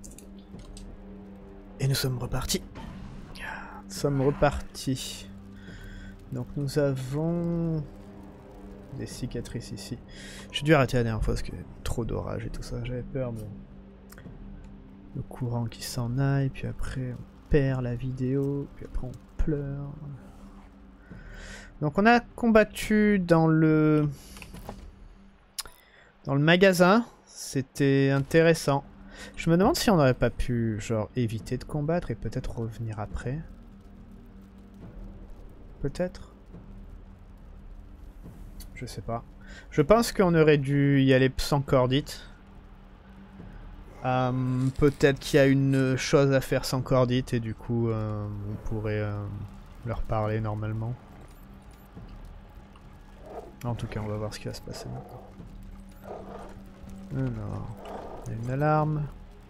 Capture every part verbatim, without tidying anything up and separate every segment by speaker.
Speaker 1: Et nous sommes repartis. Nous sommes repartis. Donc nous avons des cicatrices ici. J'ai dû arrêter la dernière fois parce que trop d'orage et tout ça. J'avais peur de le courant qui s'en aille, puis après on perd la vidéo, puis après on pleure. Donc on a combattu dans le dans le magasin. C'était intéressant. Je me demande si on n'aurait pas pu genre éviter de combattre et peut-être revenir après. Peut-être. Je sais pas. Je pense qu'on aurait dû y aller sans cordite. Euh, peut-être qu'il y a une chose à faire sans cordite et du coup euh, on pourrait euh, leur parler normalement. En tout cas on va voir ce qui va se passer maintenant. Alors, il y a une alarme.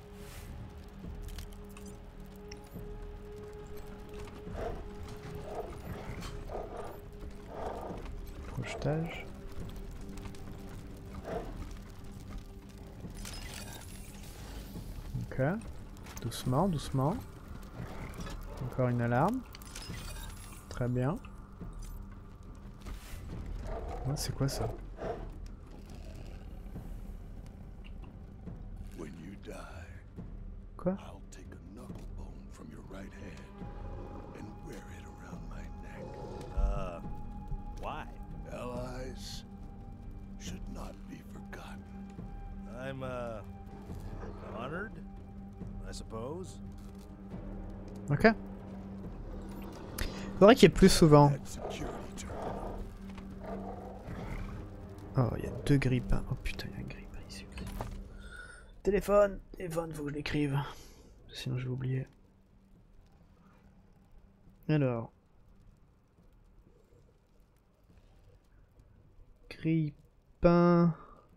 Speaker 1: Projetage. Ok. Doucement, doucement. Encore une alarme. Très bien. Ah, c'est quoi ça? Quoi?
Speaker 2: Uh, why?
Speaker 3: Allies should not be forgotten.
Speaker 2: I'm, uh, honored, I suppose.
Speaker 1: Ok. Faudrait qu'il y ait plus souvent. Oh, il y a deux grippins. Oh putain, il y a un grippin ici. Téléphone, téléphone, faut que je l'écrive. Sinon je vais oublier. Alors. Grippin.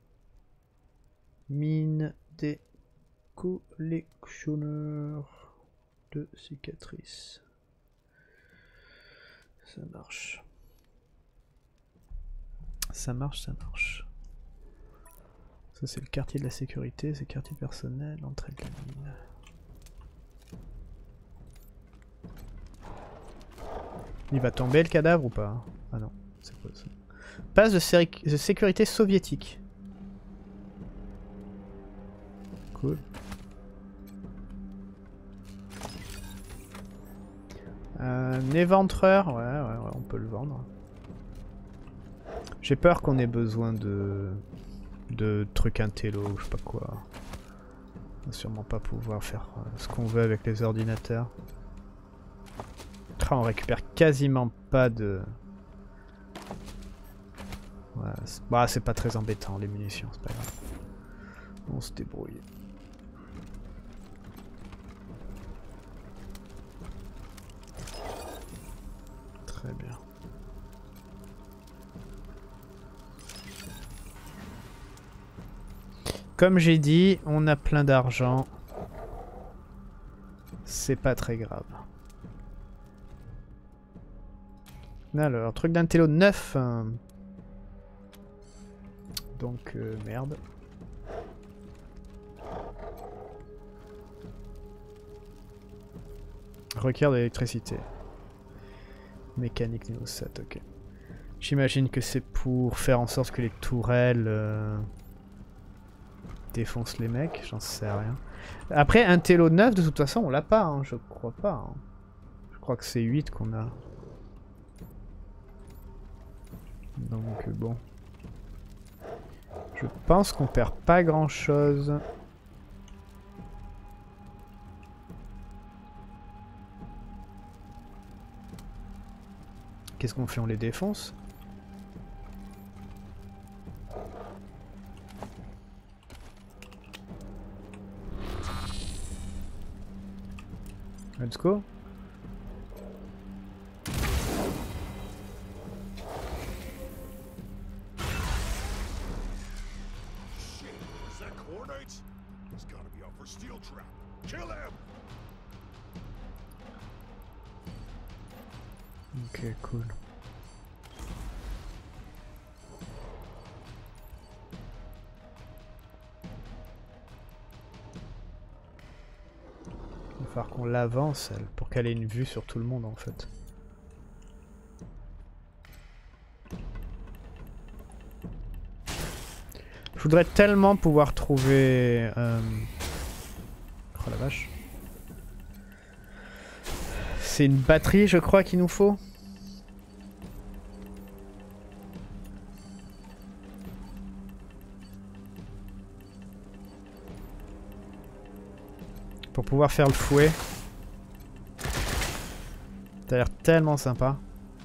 Speaker 1: Mine des collectionneurs de cicatrices. Ça marche. Ça marche, ça marche. Ça c'est le quartier de la sécurité, c'est le quartier personnel, entrée de la mine. Il va tomber le cadavre ou pas? Ah non, c'est quoi ça? Passe de, sé de sécurité soviétique. Cool. Un éventreur, ouais, ouais, ouais, on peut le vendre. J'ai peur qu'on ait besoin de... de trucs intello ou je sais pas quoi. On va sûrement pas pouvoir faire ce qu'on veut avec les ordinateurs. On récupère quasiment pas de... Ouais, c'est bah, pas très embêtant les munitions, c'est pas grave. On se débrouille. Très bien. Comme j'ai dit, on a plein d'argent. C'est pas très grave. Alors, truc d'intello neuf. Hein. Donc, euh, merde. Requiert de l'électricité. Mécanique niveau sept, ok. J'imagine que c'est pour faire en sorte que les tourelles euh, défoncent les mecs, j'en sais rien. Après, un télo neuf, de toute façon, on l'a pas, hein, je crois pas. Hein. Je crois que c'est huit qu'on a. Donc bon. Je pense qu'on perd pas grand chose. Qu'est-ce qu'on fait? On les défonce? Let's go. Ok, cool. falloir qu'on l'avance elle, pour qu'elle ait une vue sur tout le monde en fait. Je voudrais tellement pouvoir trouver... Euh... Oh la vache. C'est une batterie je crois qu'il nous faut. Pour pouvoir faire le fouet. Ça a l'air tellement sympa.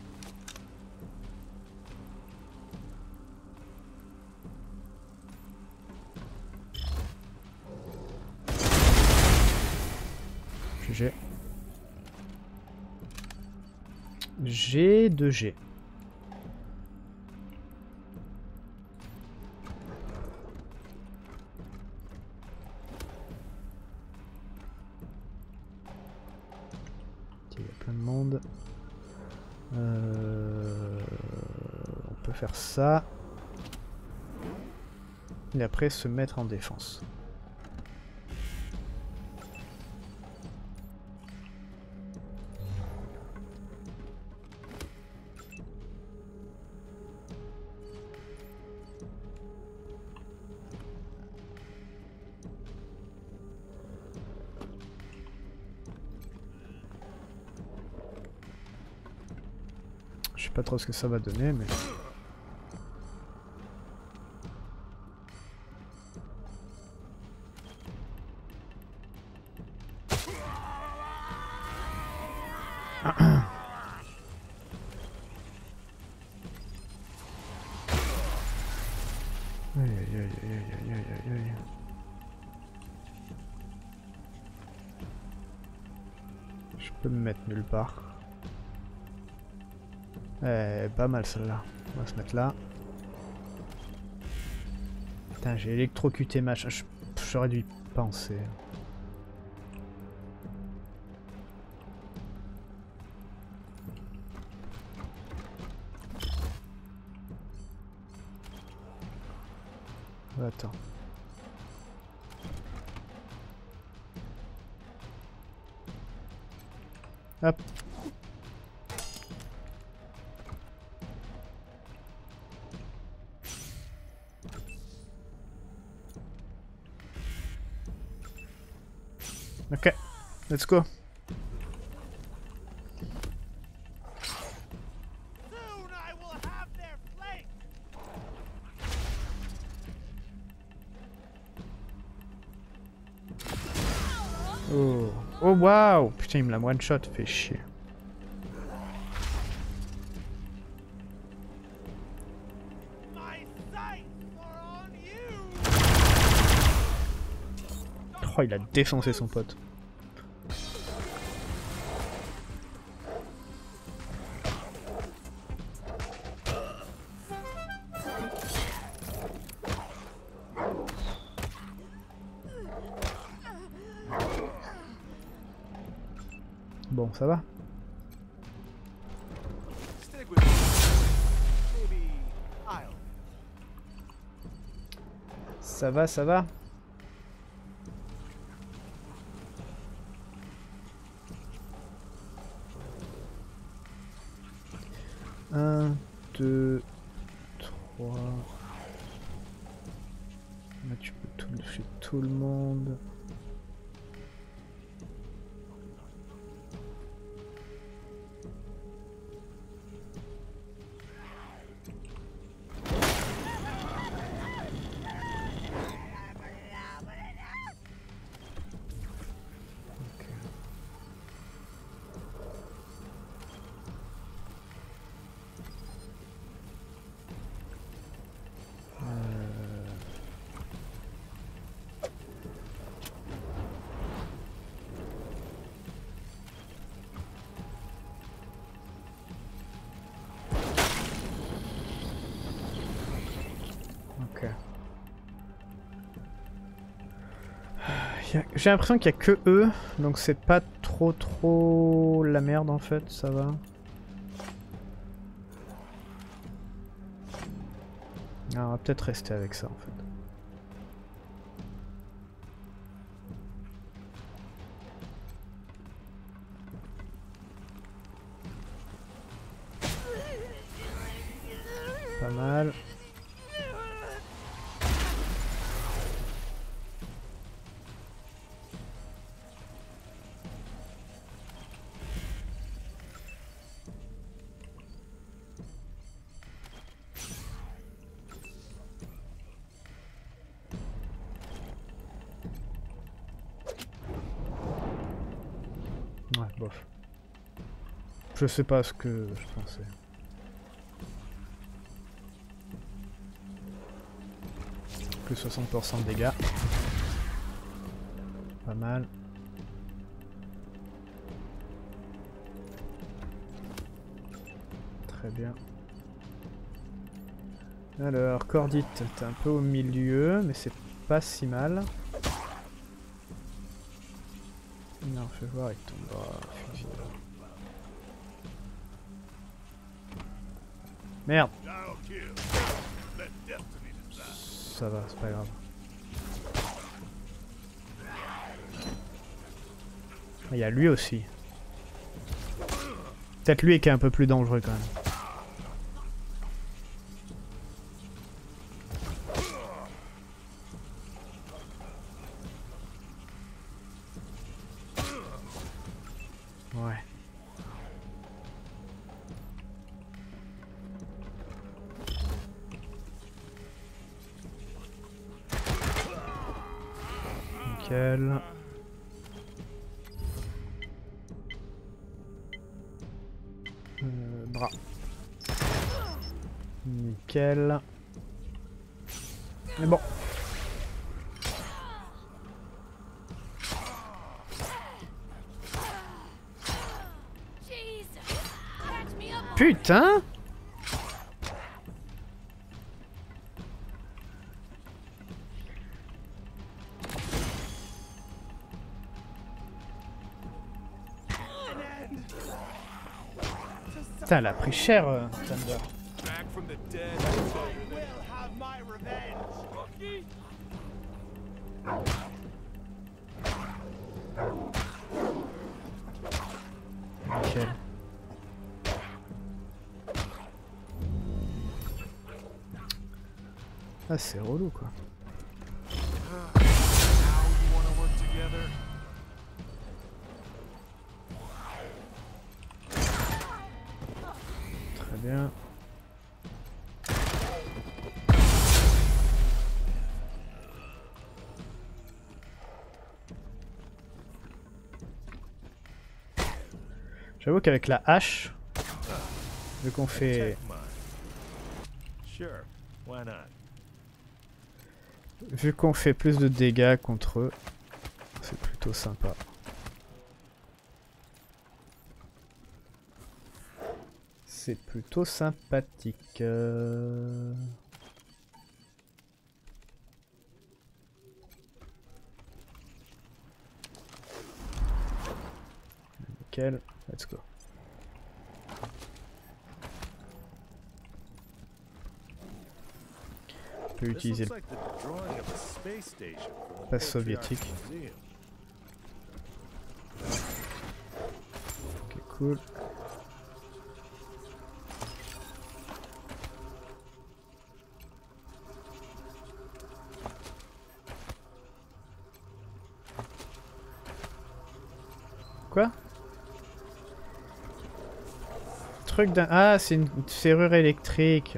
Speaker 1: G. G de G. Il y a plein de monde. Euh... On peut faire ça. Et après se mettre en défense. Je sais pas trop ce que ça va donner, mais... Aïe aïe aïe aïe aïe aïe aïe aïe. Je peux me mettre nulle part. Eh, pas mal celle-là. On va se mettre là. Putain, j'ai électrocuté machin. J'aurais dû y penser. Attends. Hop. Ok, let's go. Oh, oh waouh! Putain, il me l'a one shot, fait chier. Oh, il a défoncé son pote. Bon, ça va. Ça va, ça va. Un, deux, trois. Là, tu peux tout chez tout le monde. J'ai l'impression qu'il n'y a que eux, donc c'est pas trop trop la merde en fait, ça va. Alors, on va peut-être rester avec ça en fait. Ouais, bof. Je sais pas ce que je pensais. Plus soixante pour cent de dégâts. Pas mal. Très bien. Alors, Cordite, t'es un peu au milieu, mais c'est pas si mal. Non, fais voir avec ton bras fusil. Merde! Ça va, c'est pas grave. Il y a lui aussi. Peut-être lui qui est un peu plus dangereux quand même. Ouais. Nickel. Euh, bras. Nickel. Mais bon. Putain! Putain, elle a pris cher, euh, Thunder. Nickel. Ah, c'est relou quoi. Très bien. J'avoue qu'avec la hache, vu qu'on fait... Vu qu'on fait plus de dégâts contre eux, c'est plutôt sympa. C'est plutôt sympathique. Euh... Nickel, let's go. On peut utiliser le passe soviétique. Ok, cool. Quoi? Truc d'un... Ah, c'est une serrure électrique.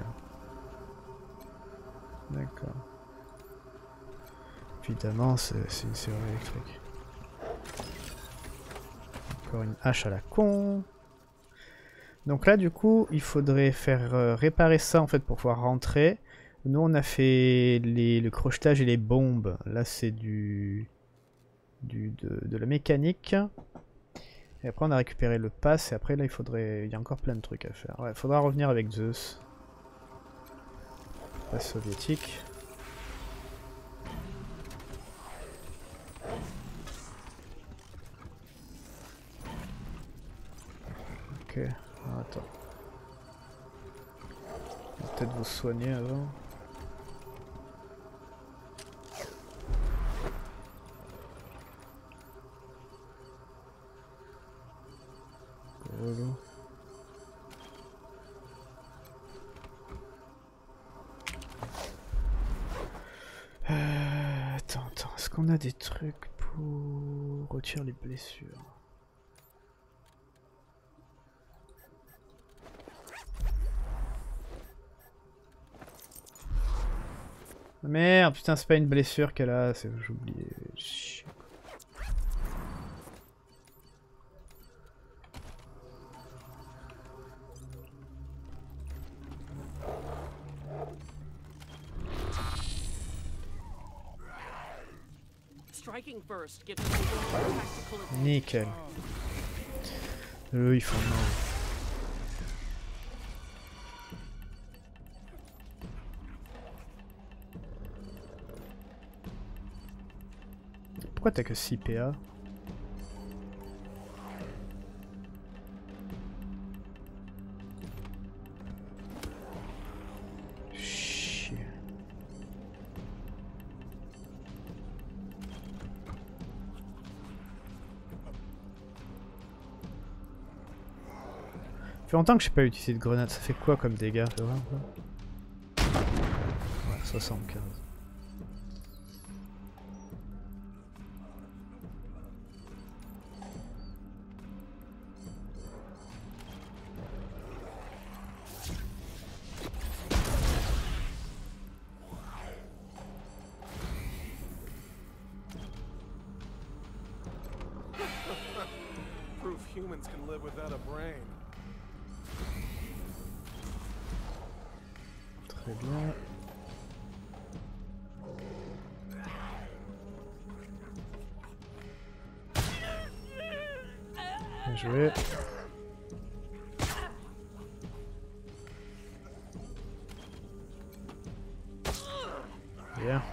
Speaker 1: D'accord. Évidemment, c'est une serrure électrique. Encore une hache à la con. Donc là, du coup, il faudrait faire euh, réparer ça en fait pour pouvoir rentrer. Nous, on a fait les, le crochetage et les bombes. Là, c'est du, du de, de la mécanique. Et après, on a récupéré le pass. Et après, là, il faudrait, il y a encore plein de trucs à faire. Ouais, il faudra revenir avec Zeus. Passe soviétique. Ok, ah, attends. On va peut-être vous soigner avant. Relou. Euh, attends, attends, est-ce qu'on a des trucs pour retirer les blessures? Merde, putain, c'est pas une blessure qu'elle a, j'ai oublié.
Speaker 4: striking first gives us a little tactical advantage.
Speaker 1: Nickel. Eux, ils font mal. Pourquoi t'as que six P A? Chier. Ça fait longtemps que je n'ai pas utilisé de grenade. Ça fait quoi comme dégâts? Fais voir, quoi. Ouais, soixante-quinze.
Speaker 5: Proof humans can live without a brain.
Speaker 1: Très bien. Bien joué. Bien.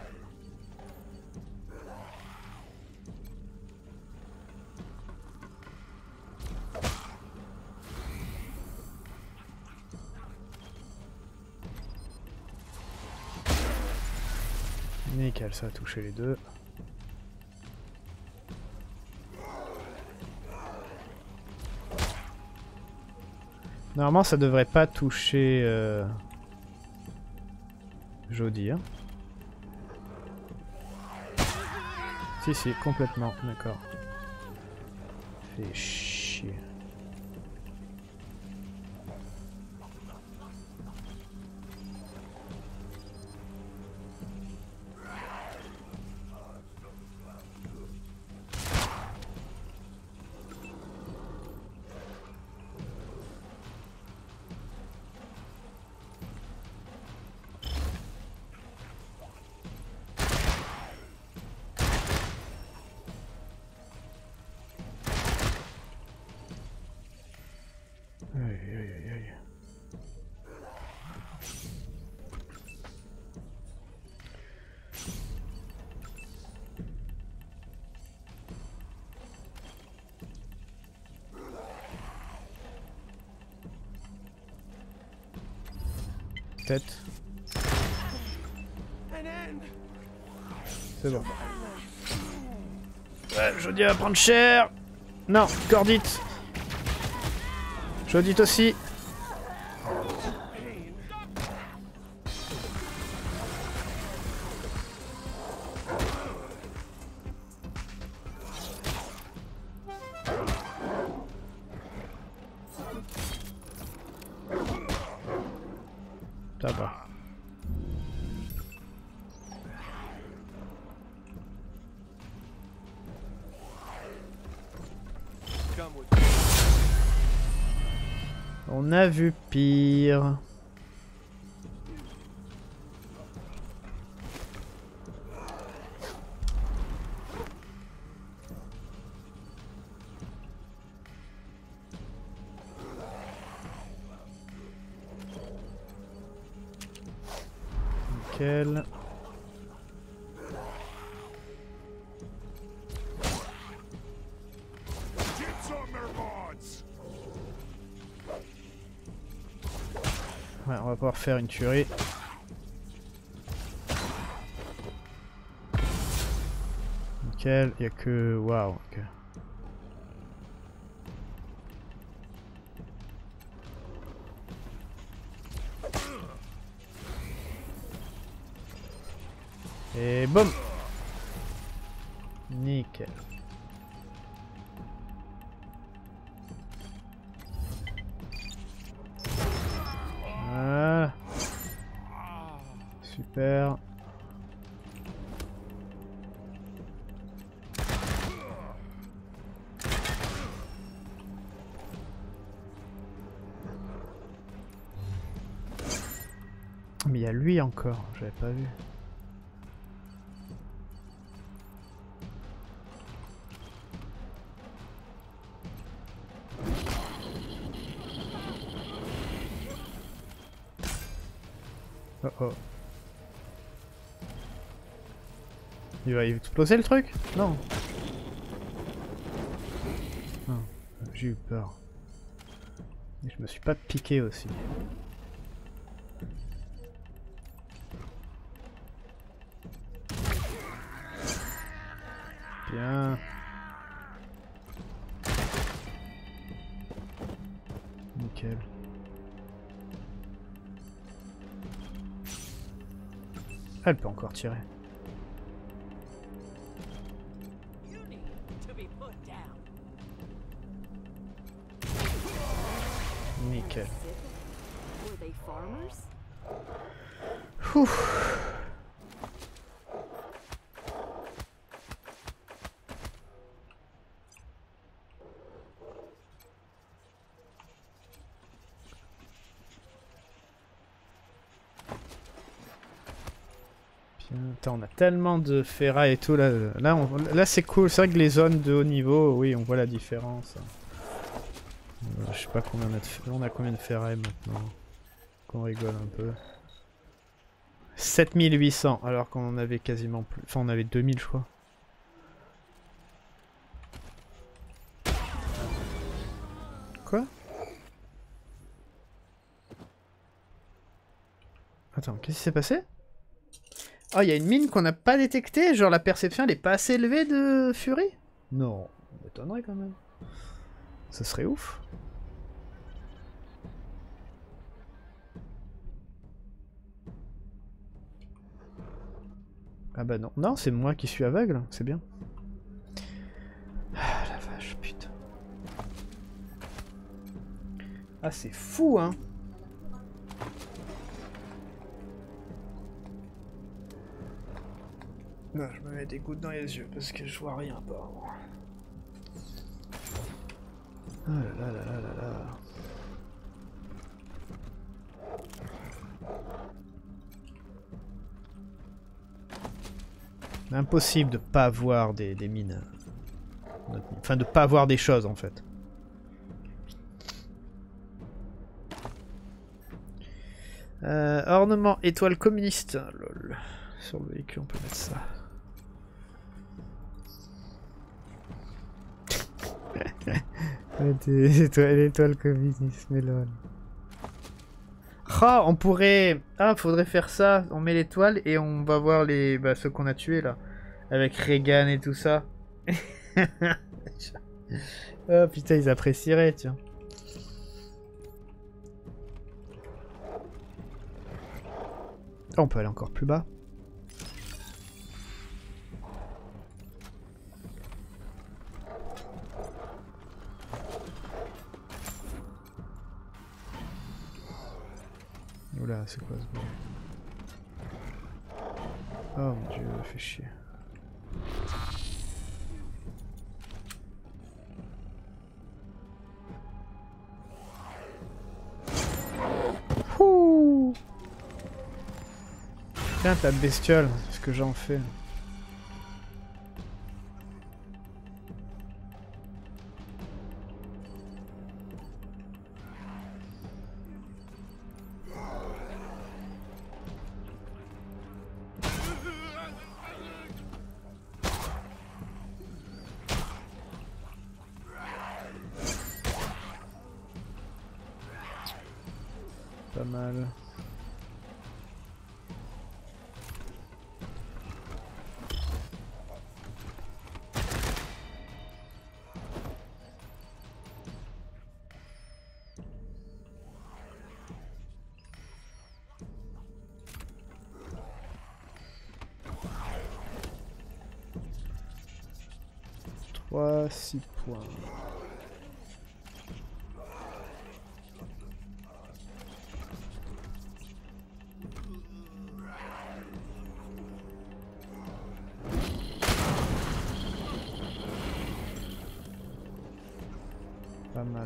Speaker 1: Nickel, ça a touché les deux. Normalement, ça devrait pas toucher euh... Jodie. Hein. Si, si, complètement, d'accord. Fait chier. Aïe, aïe, aïe, aïe. Tête. C'est bon. Ouais, Jodie va prendre cher. Non, Cordite. Jodie aussi. Ça va. On a vu pire. Nickel. Ouais, on va pouvoir faire une tuerie. Nickel, il n'y a que... Waouh, ok. Et boum. Nickel. Voilà. Super. Mais il y a lui encore, j'avais pas vu. Oh oh. Il va exploser le truc? Non. Non. J'ai eu peur. Et je me suis pas piqué aussi. Bien. Nickel. Elle peut encore tirer.
Speaker 4: You need to be put down.
Speaker 1: Nickel.
Speaker 4: Were they farmers?
Speaker 1: Ouf. Putain, on a tellement de ferraille et tout là. Là, on... là c'est cool. C'est vrai que les zones de haut niveau, oui, on voit la différence. Euh, je sais pas combien on a de fer... on a combien de ferraille maintenant. Qu'on rigole un peu. sept mille huit cents alors qu'on en avait quasiment plus. Enfin, on avait deux mille, je crois. Quoi? Attends, qu'est-ce qui s'est passé? Oh, il y a une mine qu'on n'a pas détectée? Genre la perception elle est pas assez élevée de Fury? Non, ça m'étonnerait quand même. Ça serait ouf. Ah bah non, non c'est moi qui suis aveugle, c'est bien. Ah la vache, putain. Ah c'est fou hein. Non, je me mets des gouttes dans les yeux parce que je vois rien apparemment. Oh là là là là là là. Impossible de pas voir des, des mines. Enfin de pas voir des choses en fait. Euh, ornement étoile communiste. Lol. Sur le véhicule on peut mettre ça. L'étoile communiste, mais lol. Ah, on pourrait... Ah, faudrait faire ça. On met l'étoile et on va voir les... Bah, ceux qu'on a tués, là. Avec Reagan et tout ça. Oh, putain, ils apprécieraient, tiens. Oh, on peut aller encore plus bas. Oula, c'est quoi ce bruit? Oh mon dieu, fait chier. Ouh. Putain, ta bestiole, c'est ce que j'en fais. Pas mal. Trois, six points. Pas mal.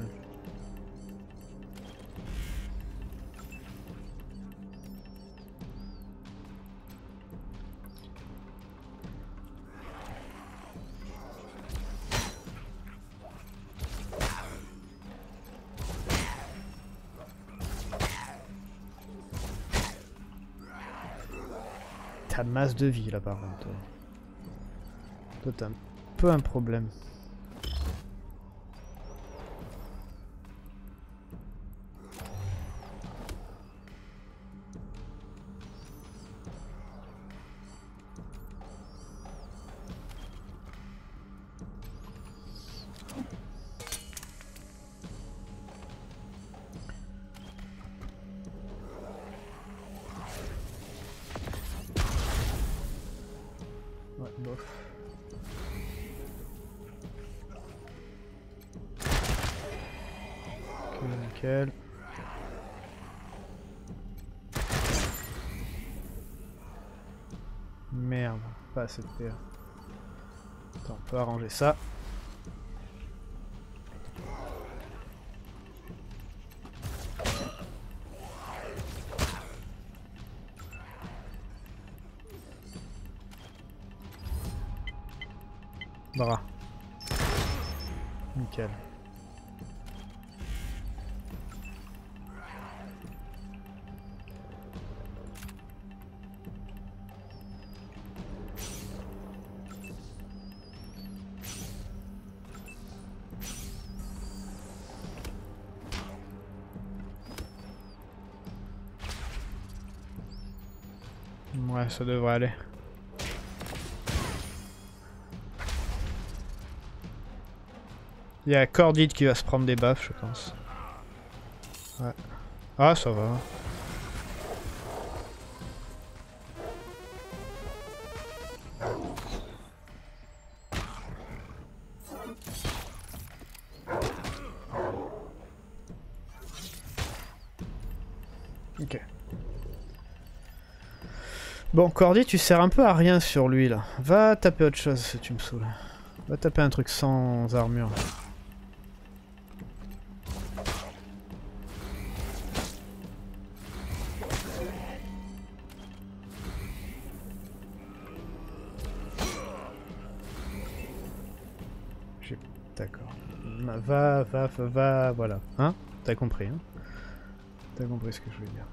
Speaker 1: T'as masse de vie là par contre. Toi, toi t'as un peu un problème. Ouais, bof. Ok, nickel. Merde, pas assez de P A. Attends, on peut arranger ça. Bras. Nickel. Ouais, ça devrait aller. Il y a Cordite qui va se prendre des baffes, je pense. Ouais. Ah, ça va. Ok. Bon, Cordy, tu sers un peu à rien sur lui là. Va taper autre chose, tu me saoules. Va taper un truc sans armure. D'accord. Va, va, va, va, voilà. Hein? T'as compris, hein? T'as compris ce que je veux dire.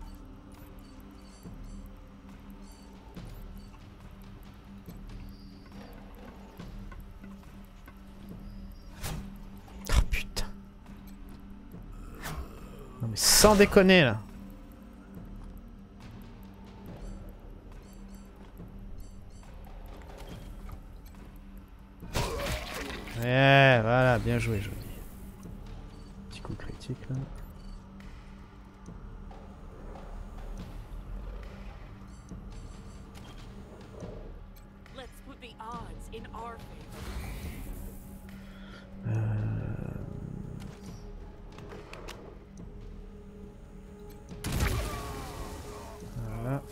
Speaker 1: Oh putain. Non mais sans déconner là. Ouais, voilà, bien joué, joli. Petit coup critique là.
Speaker 4: Let's put the odds in our favor.
Speaker 1: Euh... Voilà.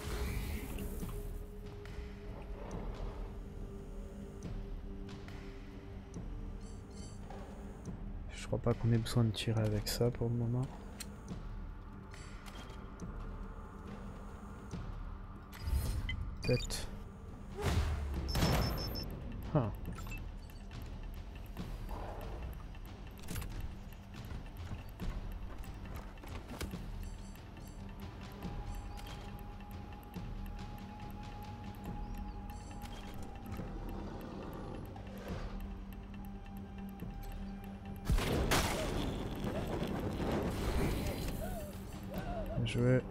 Speaker 1: Je crois pas qu'on ait besoin de tirer avec ça pour le moment. Peut-être. Ah. Bien joué.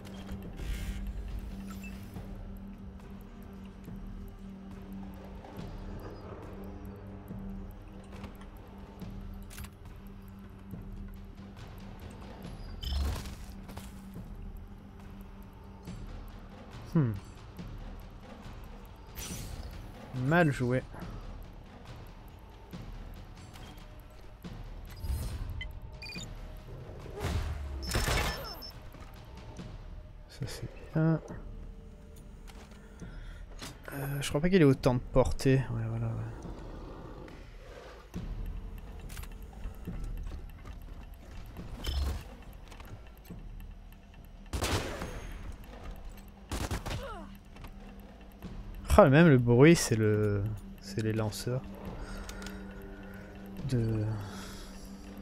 Speaker 1: Hmm. Mal joué. Ça c'est bien. Euh, je crois pas qu'il ait autant de portée. Ouais, voilà, ouais. Ah, même le bruit, c'est le, c'est les lanceurs de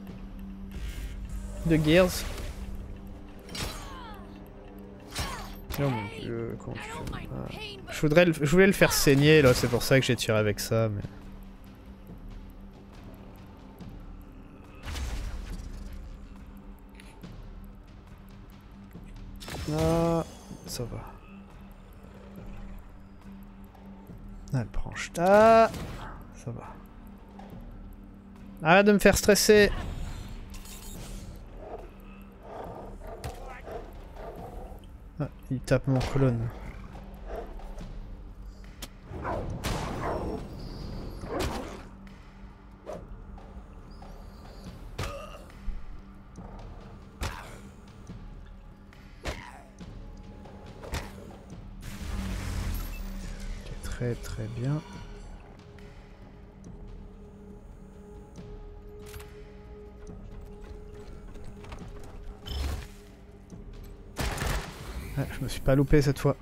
Speaker 1: de Gears. Oh mon dieu, comment tu fais? Ah. Je, voudrais le... je voulais le faire saigner là, c'est pour ça que j'ai tiré avec ça, mais... Ah, ça va. Ah, le branche là. Ça va. Arrête de me faire stresser. Ah, il tape mon colonne. Très très bien. Ah, je me suis pas loupé cette fois.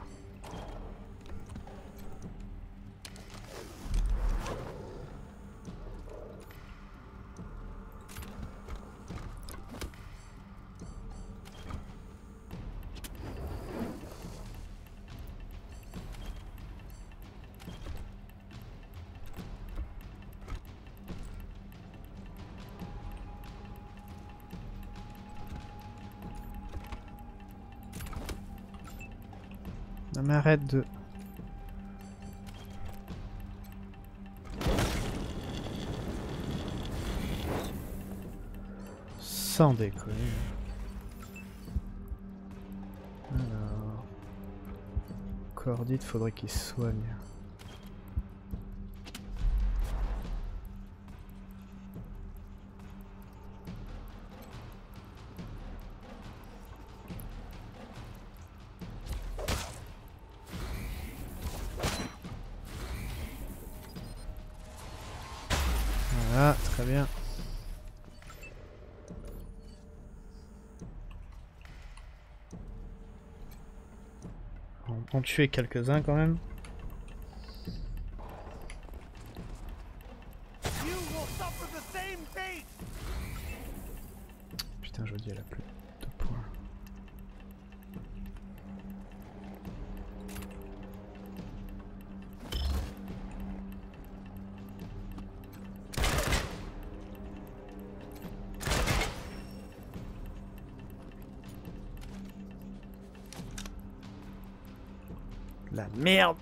Speaker 1: Non mais arrête de... Sans déconner. Alors... Cordite, faudrait qu'il se soigne. Voilà, très bien. On peut en tuer quelques-uns quand même. Putain, je dis elle a plus de points. La merde.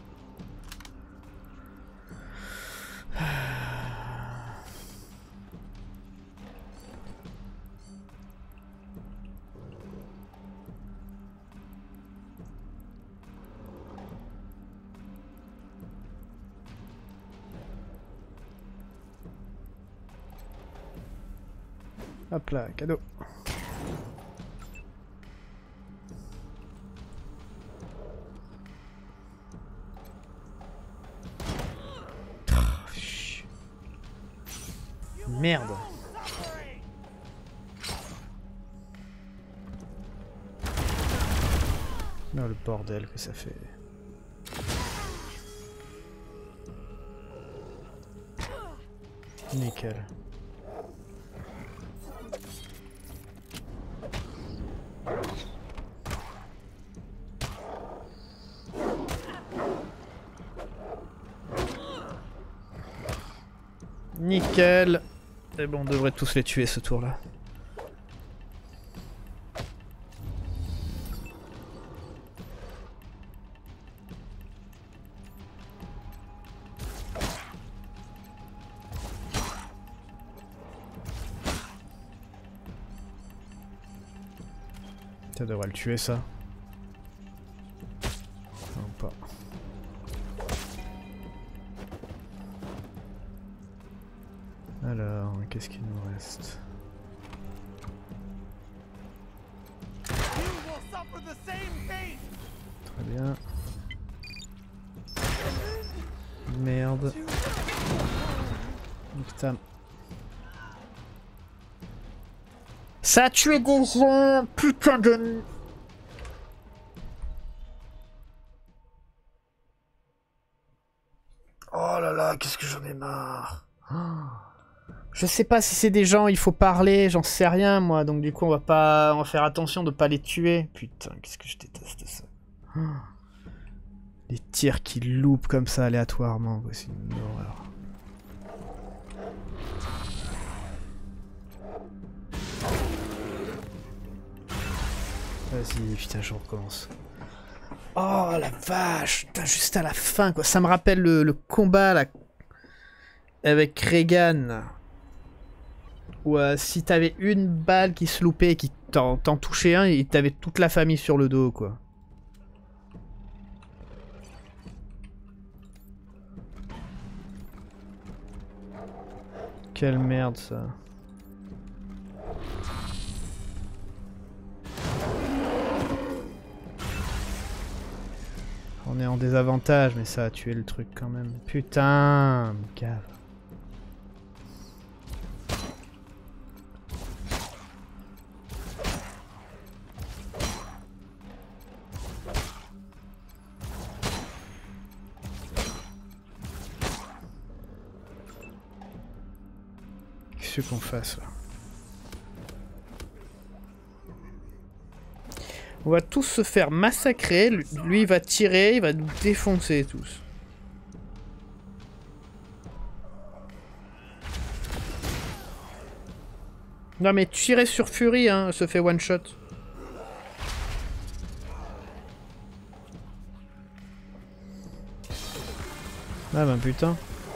Speaker 1: Hop là, cadeau. Merde. Non, le bordel que ça fait. Nickel. Nickel. Et bon, on devrait tous les tuer ce tour-là. Ça devrait le tuer, ça. Non, pas. Alors, qu'est-ce qu'il nous reste? Très bien. Merde. Putain. Ça a tué des gens, putain de... Oh là là, qu'est-ce que j'en ai marre. Oh. Je sais pas si c'est des gens, il faut parler, j'en sais rien moi, donc du coup on va pas, on va faire attention de pas les tuer. Putain, qu'est-ce que je déteste ça. Les tirs qui loupent comme ça aléatoirement, c'est une horreur. Vas-y, putain, je recommence. Oh la vache, putain, juste à la fin quoi. Ça me rappelle le, le combat là avec Regan. Où euh, si t'avais une balle qui se loupait et qui t'en touchait un, et t'avais toute la famille sur le dos quoi. Quelle merde ça. On est en désavantage, mais ça a tué le truc quand même. Putain, cave. Qu'est-ce qu'on fasse là? On va tous se faire massacrer, lui il va tirer, il va nous défoncer tous. Non mais tirer sur Fury, hein, se fait one shot. Ah bah putain.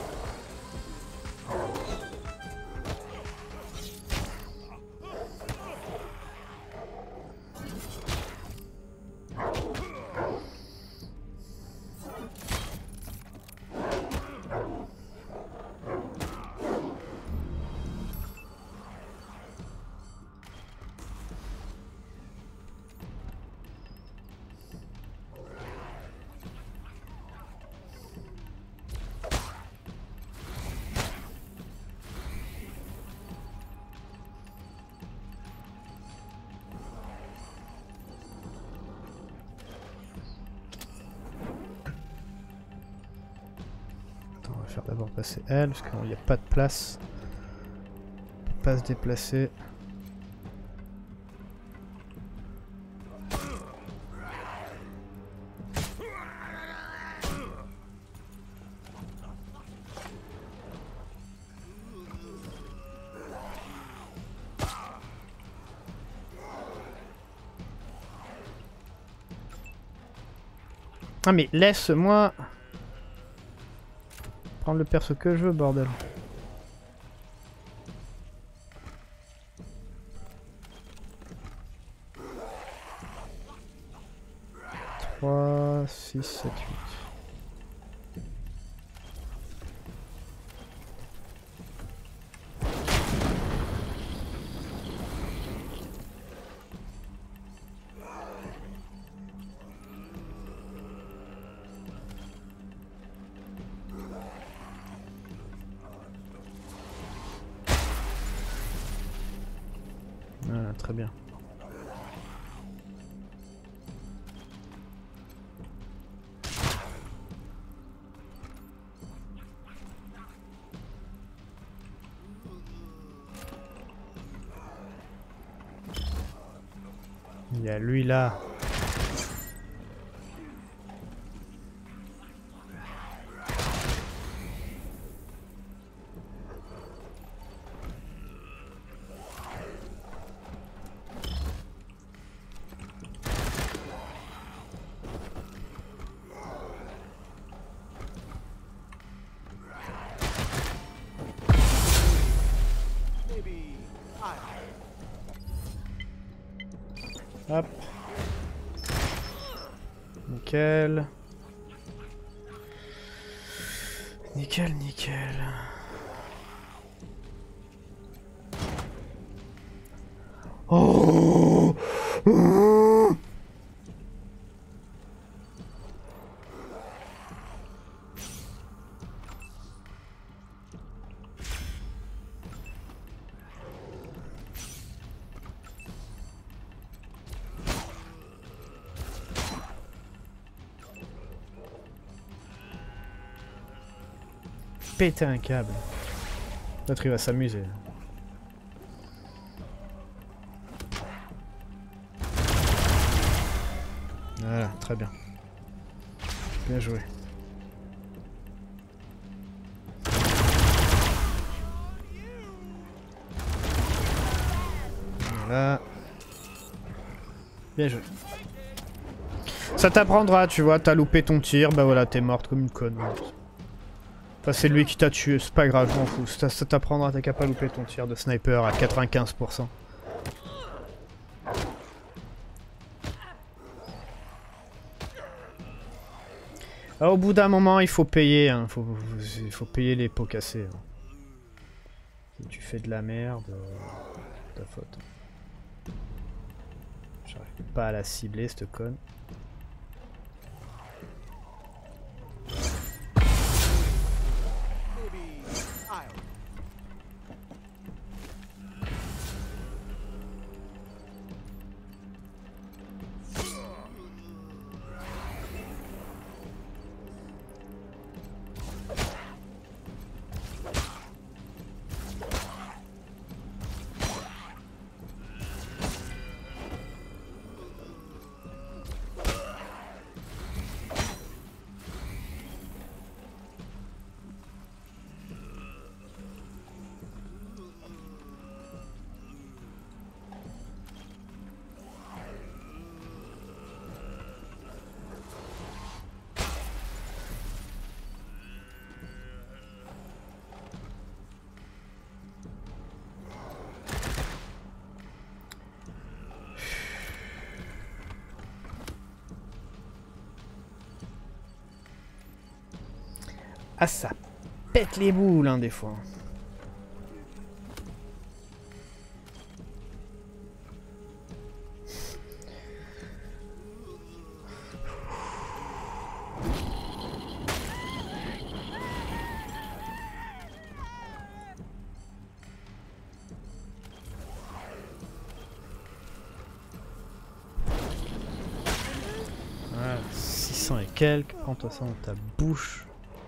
Speaker 1: D'abord passer elle, parce qu'il n'y a pas de place. On peut pas se déplacer. Ah mais laisse-moi prendre le perso que je veux, bordel. trois, six, sept, huit. Voilà, très bien. Il y a lui là. Hop. Nickel. Nickel, nickel. Oh, oh. Péter un câble. L'autre il va s'amuser. Voilà, très bien. Bien joué. Voilà. Bien joué. Ça t'apprendra, tu vois, t'as loupé ton tir, bah voilà, t'es morte comme une conne. Enfin, c'est lui qui t'a tué, c'est pas grave, je m'en fous. Ça, ça t'apprendra, t'as qu'à pas louper ton tir de sniper à quatre-vingt-quinze pour cent. Ah, au bout d'un moment, il faut payer, hein. faut, il faut payer les pots cassés. Hein. Si tu fais de la merde, euh, ta faute. J'arrive pas à la cibler, cette conne. Ah, ça pète les boules, hein, des fois. Voilà, six cents et quelques. Prends-toi ça dans ta bouche.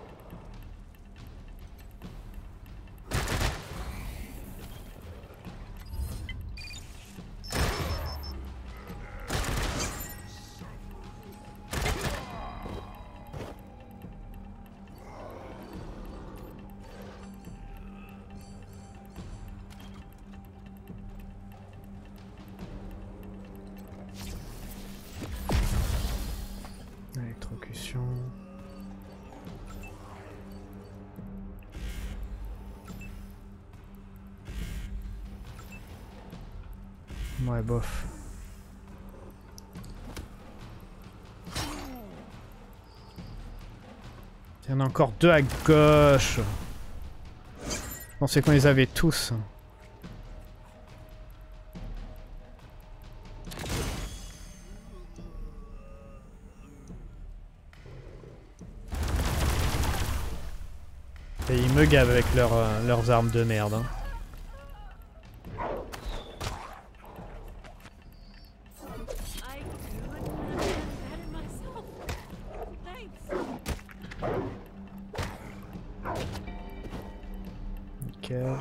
Speaker 1: Électrocution. Ouais, bof. Il y en a encore deux à gauche. Je pensais qu'on les avait tous. Et ils me gavent avec leur, euh, leurs armes de merde. Hein. Nickel.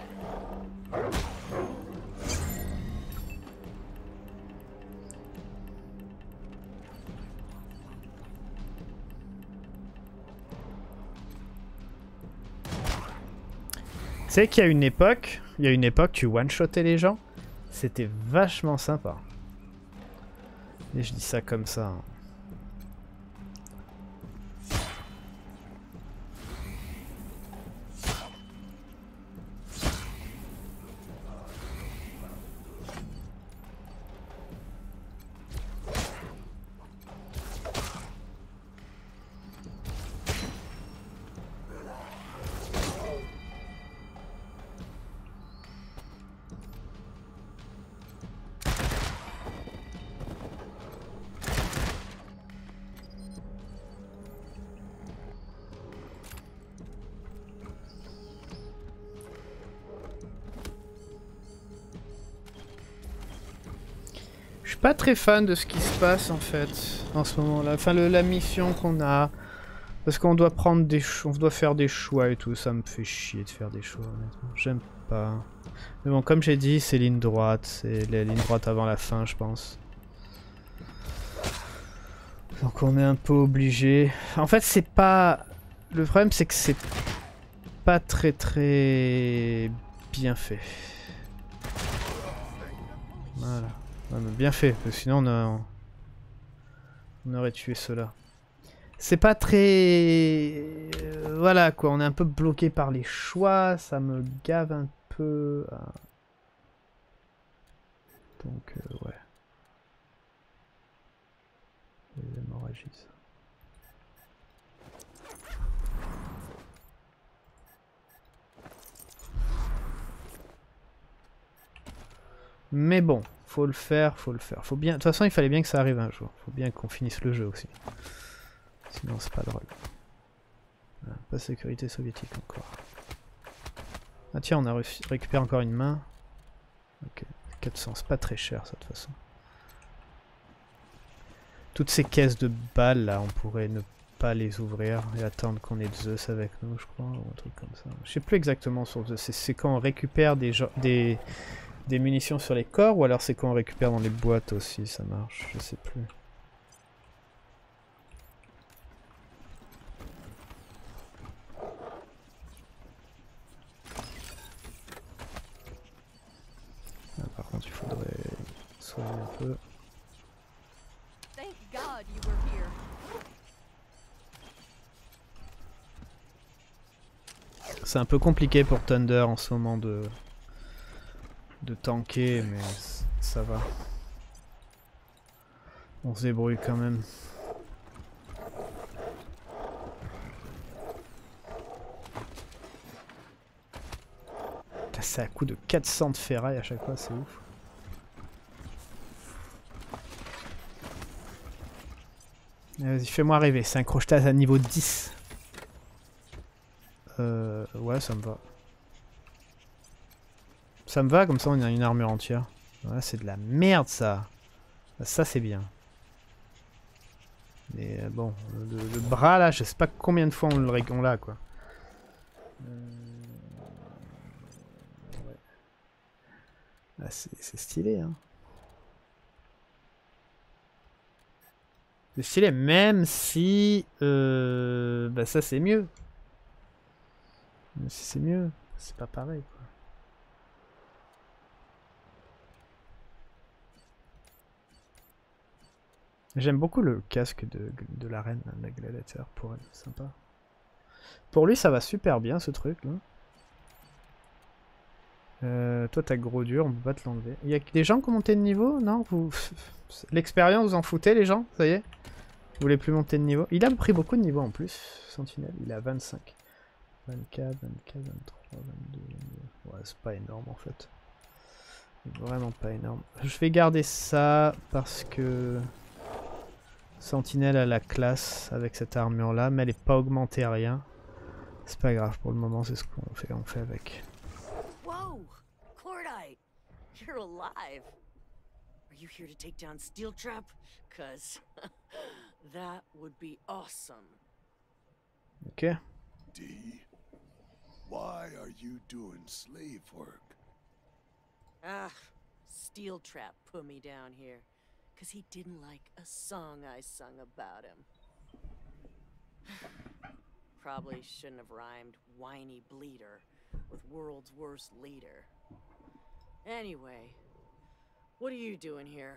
Speaker 1: Tu sais qu'il y a une époque, il y a une époque, tu one-shotais les gens, c'était vachement sympa. Et je dis ça comme ça. Hein. Je suis pas très fan de ce qui se passe en fait en ce moment-là. Enfin le, la mission qu'on a, parce qu'on doit prendre des, on doit faire des choix et tout. Ça me fait chier de faire des choix. Honnêtement, j'aime pas. Mais bon, comme j'ai dit, c'est ligne droite, c'est la ligne droite avant la fin, je pense. Donc on est un peu obligé. En fait c'est pas... Le problème c'est que c'est pas très très bien fait. Voilà. Ouais, mais bien fait, parce que sinon on, a... on aurait tué ceux-là. C'est pas très... Euh, voilà quoi, on est un peu bloqué par les choix, ça me gave un peu. Donc euh, ouais. Les hémorragies. Mais bon, faut le faire, faut le faire. Faut bien... De toute façon, il fallait bien que ça arrive un jour. Faut bien qu'on finisse le jeu aussi. Sinon, c'est pas drôle. Voilà, pas sécurité soviétique encore. Ah tiens, on a récupéré encore une main. Ok, quatre cents, c'est pas très cher ça de toute façon. Toutes ces caisses de balles là, on pourrait ne pas les ouvrir et attendre qu'on ait Zeus avec nous, je crois, ou un truc comme ça. Je sais plus exactement sur Zeus. C'est quand on récupère des, des, des munitions sur les corps ou alors c'est quand on récupère dans les boîtes aussi, ça marche, je sais plus. Ah, par contre, il faudrait soigner un peu.
Speaker 4: Thank God you were here.
Speaker 1: C'est un peu compliqué pour Thunder en ce moment de, de tanker, mais ça va. On se débrouille quand même. C'est à coup de quatre cents de ferraille à chaque fois, c'est ouf. Vas-y, fais-moi rêver, c'est un crochetage à niveau dix. Euh, ouais, ça me va. Ça me va, comme ça on a une armure entière. Ouais, c'est de la merde ça. Ça c'est bien. Mais euh, bon, le, le bras là, je sais pas combien de fois on l'a quoi. Euh... Ouais. Ah, c'est stylé hein. C'est stylé même si... Euh... Bah ça c'est mieux. Même si c'est mieux, c'est pas pareil quoi. J'aime beaucoup le casque de, de la reine, la gladiateur, pour elle, c'est sympa. Pour lui ça va super bien ce truc là. Euh, toi t'as gros dur, on peut pas te l'enlever. Il y a des gens qui ont monté de niveau? Non vous... L'expérience vous en foutez les gens? Ça y est? Vous voulez plus monter de niveau? Il a pris beaucoup de niveau en plus, Sentinelle, il est à vingt-cinq. vingt-quatre, vingt-quatre, vingt-trois, vingt-deux, vingt-deux. Ouais, c'est pas énorme en fait. Vraiment pas énorme. Je vais garder ça parce que Sentinelle a la classe avec cette armure là, mais elle est pas augmentée à rien. C'est pas grave pour le moment, c'est ce qu'on fait, on fait avec.
Speaker 4: Whoa, Cordite, you're alive. Are you here to take down Steel Trap? Cause that would be awesome.
Speaker 1: Ok.
Speaker 3: D, why are you doing slave work?
Speaker 4: Ah, Steel Trap put me down here. Cause he didn't like a song I sung about him. Probably shouldn't have rhymed whiny bleeder with world's worst leader. Anyway, what are you doing here?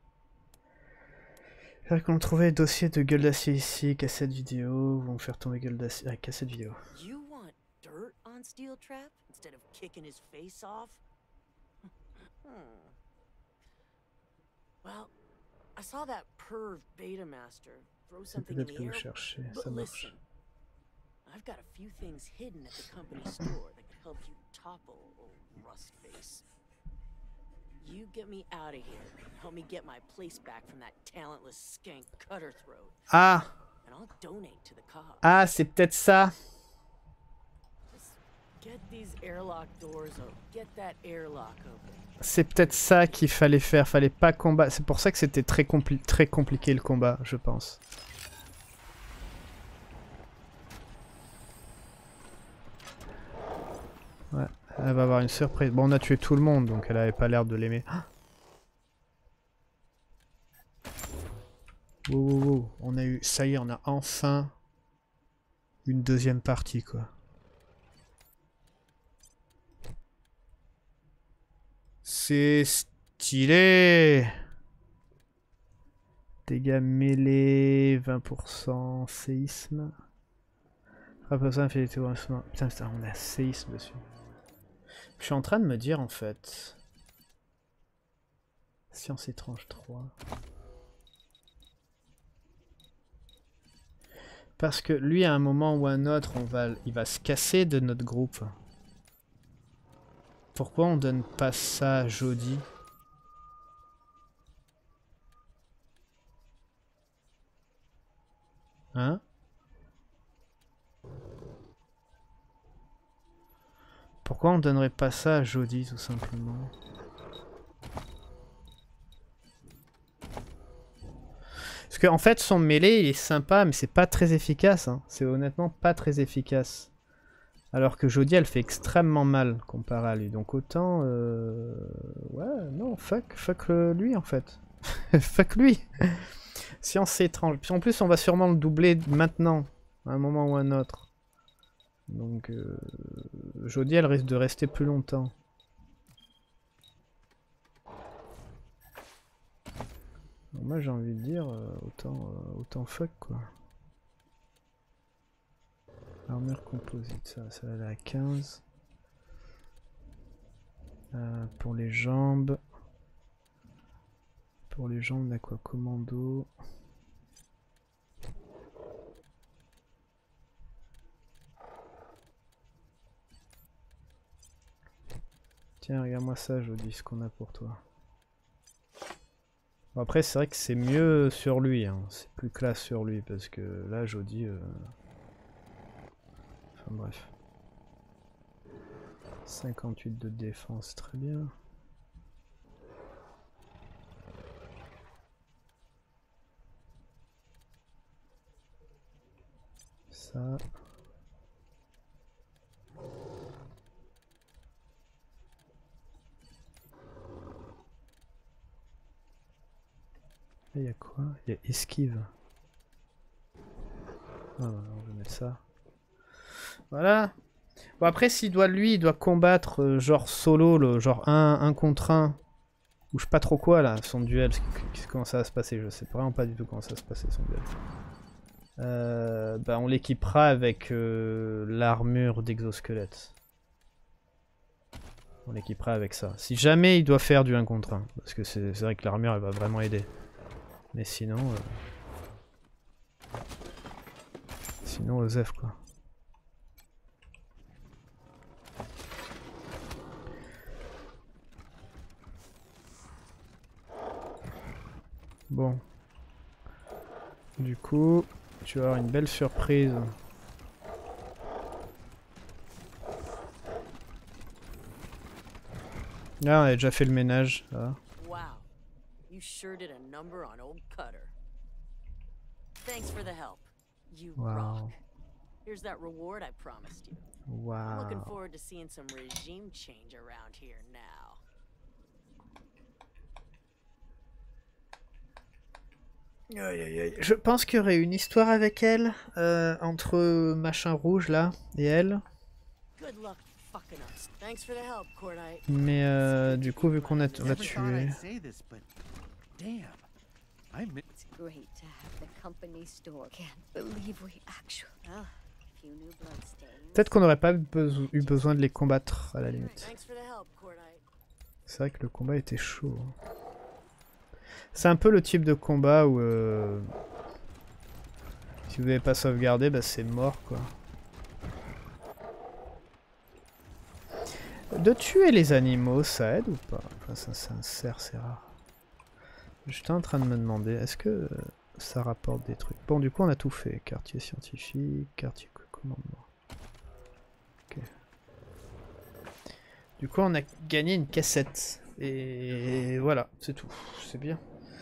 Speaker 1: J'espère qu'on trouvait le dossier de gueule d'acier ici, cassette vidéo, vont faire tomber gueule d'acier. Ah, cassette vidéo.
Speaker 4: You want dirt on Steel Trap instead of kicking his face off? hmm. Well, I saw that perv beta master throw something in
Speaker 1: Peut-être
Speaker 4: the
Speaker 1: que vous
Speaker 4: air.
Speaker 1: cherchez,
Speaker 4: But
Speaker 1: ça marche.
Speaker 4: listen, I've got a few things hidden at the company store that could help you topple old Rustface. You get me out of here and help me get my place back from that talentless skank cutter throat.
Speaker 1: Ah!
Speaker 4: And I'll donate to the cause.
Speaker 1: Ah, c'est peut-être ça!
Speaker 4: Just get these airlock doors open. Get that airlock open.
Speaker 1: C'est peut-être ça qu'il fallait faire, fallait pas combattre. C'est pour ça que c'était très, compli très compliqué le combat, je pense. Ouais, elle va avoir une surprise. Bon, on a tué tout le monde, donc elle avait pas l'air de l'aimer. Wow, wow, wow. On a eu... Ça y est, on a enfin une deuxième partie, quoi. C'est stylé. Dégâts mêlés, vingt pour cent, séisme. Après ça, infidélité au instrument. Putain, putain, on a séisme dessus. Je suis en train de me dire, en fait... Science étrange trois. Parce que lui, à un moment ou à un autre, on va, il va se casser de notre groupe. Pourquoi on donne pas ça à Jodie? Hein? Pourquoi on donnerait pas ça à Jodie, tout simplement? Parce qu'en fait, son mêlée, il est sympa, mais c'est pas très efficace. Hein. C'est honnêtement pas très efficace. Alors que Jodie, elle fait extrêmement mal comparé à lui. Donc autant... Euh... Ouais, non, fuck, fuck le, lui, en fait. Fuck lui. Science étrange. Puis en plus, on va sûrement le doubler maintenant, à un moment ou un autre. Donc, euh... Jodie, elle risque de rester plus longtemps. Donc moi, j'ai envie de dire, euh, autant, euh, autant fuck, quoi. Armure composite, ça, ça va aller à quinze. Euh, pour les jambes... Pour les jambes, on a quoi? Commando. Tiens, regarde-moi ça, Jodie, ce qu'on a pour toi. Bon, après, c'est vrai que c'est mieux sur lui, hein. C'est plus classe sur lui, parce que là, Jodie... Euh... Enfin bref. cinquante-huit de défense, très bien. Ça. Il y a quoi? Il y a esquive. Ah, on va mettre ça. Voilà. Bon après s'il doit lui, il doit combattre euh, genre solo, le, genre un, un contre un. Ou je sais pas trop quoi là, son duel. Comment ça va se passer? Je sais vraiment pas du tout comment ça va se passer son duel. Euh, bah on l'équipera avec euh, l'armure d'exosquelette. On l'équipera avec ça. Si jamais il doit faire du un contre un. Parce que c'est vrai que l'armure elle va vraiment aider. Mais sinon... Euh... Sinon Osef quoi. Bon. Du coup, tu vas avoir une belle surprise. Là, on a déjà fait le ménage. Là.
Speaker 4: Wow. You sure did a number on old Cutter. Thanks for the help. You
Speaker 1: wow.
Speaker 4: rock. Here's that reward I promised you.
Speaker 1: Wow.
Speaker 4: I'm looking forward to seeing some regime change around here now.
Speaker 1: Aïe, aïe, aïe. Je pense qu'il y aurait une histoire avec elle, euh, entre machin rouge là et elle. Mais euh, du coup, vu qu'on a, on a tué. Peut-être qu'on n'aurait pas beso eu besoin de les combattre à la limite. C'est vrai que le combat était chaud. C'est un peu le type de combat où euh, si vous n'avez pas sauvegardé, bah c'est mort quoi. De tuer les animaux, ça aide ou pas? Enfin, ça, c'est un cerf, c'est rare. J'étais en train de me demander, est-ce que ça rapporte des trucs? Bon, du coup, on a tout fait. Quartier scientifique, quartier commandement. Ok. Du coup, on a gagné une cassette. Et voilà, c'est tout. C'est bien.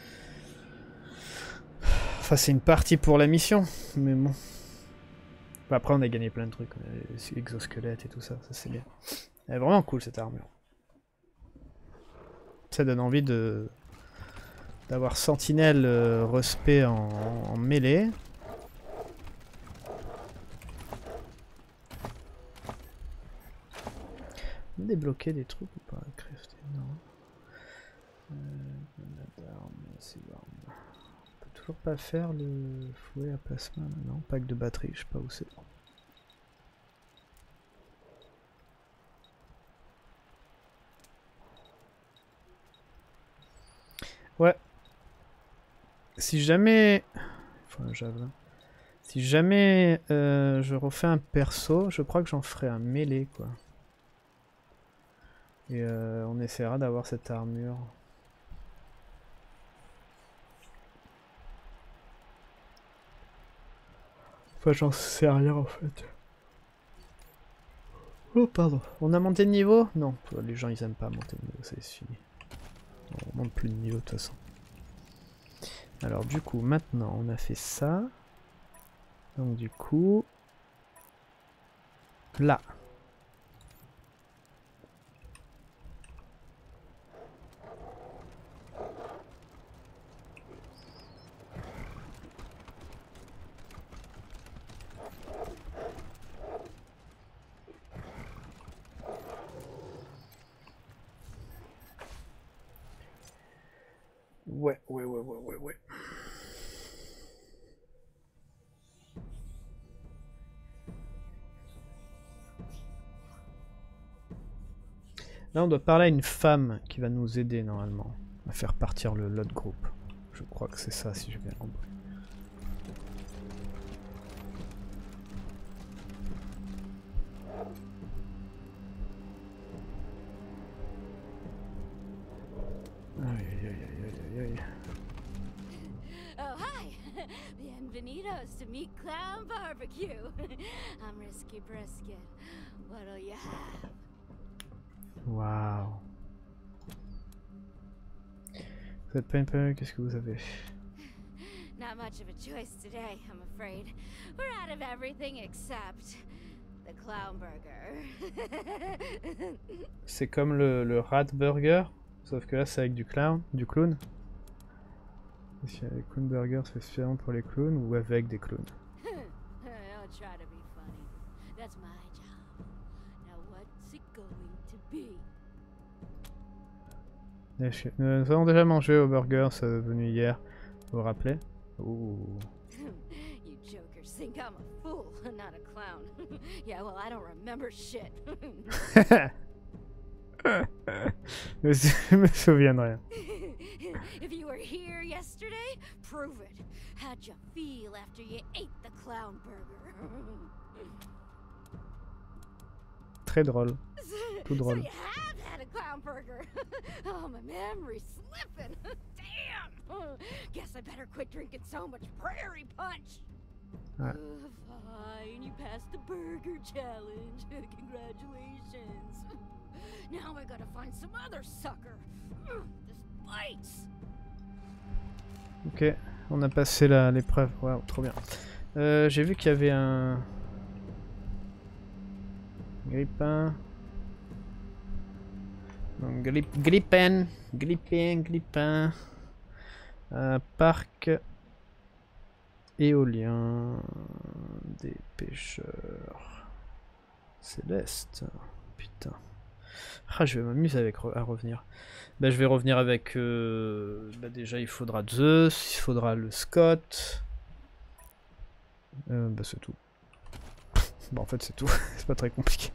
Speaker 1: Enfin, c'est une partie pour la mission, mais bon. Après, on a gagné plein de trucs. Exosquelette et tout ça, ça c'est bien. Elle est vraiment cool cette armure. Ça donne envie de d'avoir Sentinelle euh, respect en, en mêlée. On a débloqué des trucs ou pas? Crafter, non. Euh, c'est bon. On peut toujours pas faire le fouet à plasma, non? Pack de batterie, je sais pas où c'est. Ouais. Si jamais... Faut un javelin. Si jamais euh, je refais un perso, je crois que j'en ferai un mêlée, quoi. Et euh, on essaiera d'avoir cette armure. Enfin, j'en sais rien, en fait. Oh, pardon. On a monté de niveau? Non, les gens, ils aiment pas monter de niveau, c'est fini. On monte plus de niveau, de toute façon. Alors du coup, maintenant on a fait ça. Donc du coup... Là. Ouais, ouais, ouais, ouais, ouais, ouais. Là, on doit parler à une femme qui va nous aider normalement à faire partir le l'autre groupe. Je crois que c'est ça, si j'ai bien compris. Aïe, aïe, aïe, aïe, aïe.
Speaker 6: Oh, hi! Bienvenidos to Meat Clown Barbecue. I'm Risky Brisket. What'll you have?
Speaker 1: Waouh. Vous êtes pas une peu... Qu'est-ce que vous avez?
Speaker 6: Not much of a choice today, I'm afraid. We're out of everything except the clown burger.
Speaker 1: C'est comme le, le rat burger, sauf que là c'est avec du clown, du clown. Est-ce qu'il y a les clown burgers spécialement pour les clowns ou avec des clowns?
Speaker 6: Don't try to be funny. That's my job. Now what's it going to be?
Speaker 1: Nous avons déjà mangé au burger, ça est venu hier. Vous vous rappelez? Ouh.
Speaker 6: You jokers think I'm a fool, not a clown. Yeah, well, I don't remember shit.
Speaker 1: Je me souviens de rien.
Speaker 6: If you were here yesterday, prove it. How'd you feel after you ate the clown burger?
Speaker 1: Très drôle. Tout drôle.
Speaker 6: So you have had a clown burger. Oh, my memory's slipping. Damn. Guess I better quit drinking so much prairie punch.
Speaker 1: Ouais.
Speaker 6: Uh, fine, you passed the burger challenge. Congratulations. Now I gotta find some other sucker. This bites.
Speaker 1: Ok, on a passé l'épreuve. Waouh, trop bien. Euh, J'ai vu qu'il y avait un... Grippin. Donc, grip, grippin, grippin, grippin. Un parc éolien des pêcheurs célestes. Putain. Ah, je vais m'amuser avec à revenir. Bah, je vais revenir avec... Euh, bah, déjà, il faudra Zeus, il faudra le Scott. Euh, bah, c'est tout. Bah, en fait, c'est tout. C'est pas très compliqué.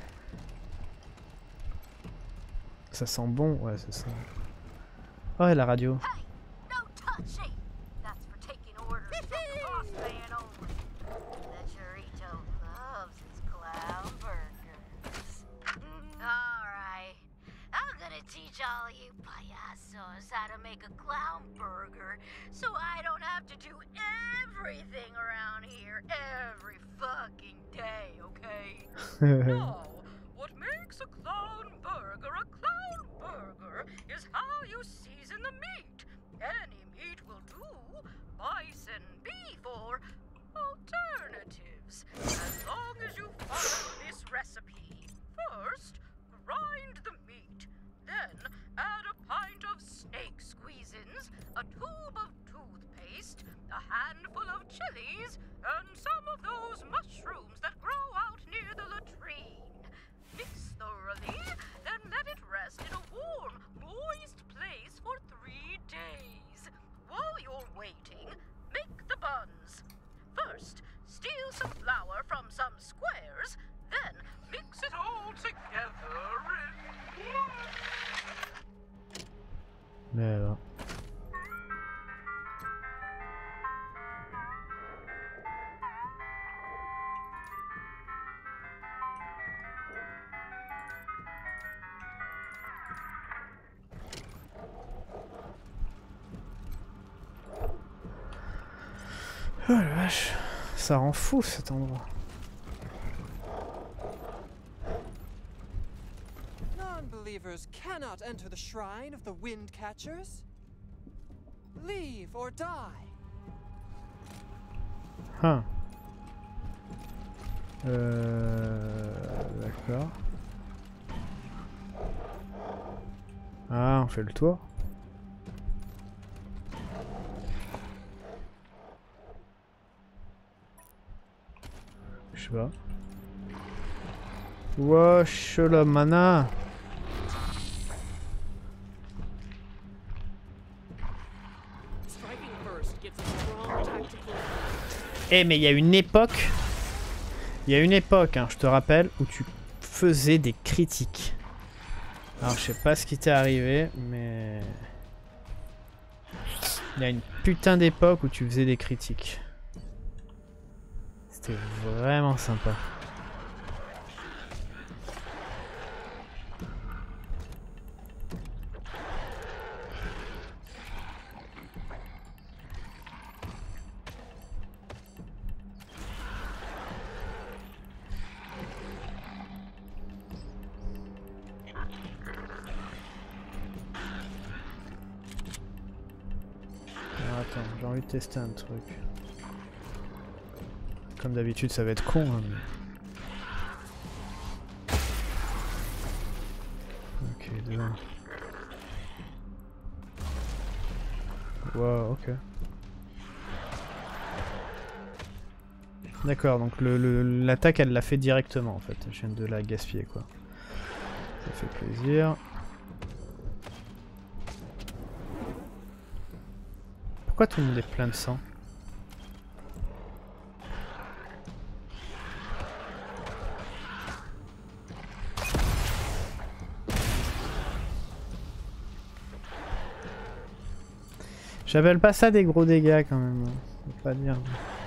Speaker 1: Ça sent bon, ouais, c'est ça. Oh, et la radio.
Speaker 6: Hey, no touching. That's for taking orders from the boss man only. The chorito loves his clown burgers. All right, I'm gonna teach all you payasos how to make a clown burger, so I don't have to do everything around here every fucking day, okay? No. What makes a clown burger a clown burger is how you season the meat. Any meat will do, bison, beef, or alternatives, as long as you follow this recipe. First, grind the meat. Then, add a pint of snake squeezins, a chilies, and some of those mushrooms that grow out near the latrine. Mix thoroughly, then let it rest in a warm, moist place for three days. While you're waiting, make the buns. First, steal some flour from some squares, then mix it all together in one.
Speaker 1: Merde. Oh la vache, ça rend fou cet endroit.
Speaker 7: Non-believers cannot enter the shrine of the wind catchers. Leave or die.
Speaker 1: Huh. Euh... D'accord. Ah, on fait le tour. Je sais pas. Wesh la mana. Eh mais il y a une époque, il y a une époque, hein, je te rappelle, où tu faisais des critiques. Alors je sais pas ce qui t'est arrivé, mais il y a une putain d'époque où tu faisais des critiques. C'était vraiment sympa. Attends, j'ai envie de tester un truc. Comme d'habitude, ça va être con. Hein, mais... Ok, deux. Wow, ok. D'accord, donc l'attaque, le, l'attaque, elle l'a fait directement en fait. Je viens de la gaspiller quoi. Ça fait plaisir. Pourquoi tout le monde est plein de sang? J'appelle pas ça des gros dégâts quand même. Faut pas dire.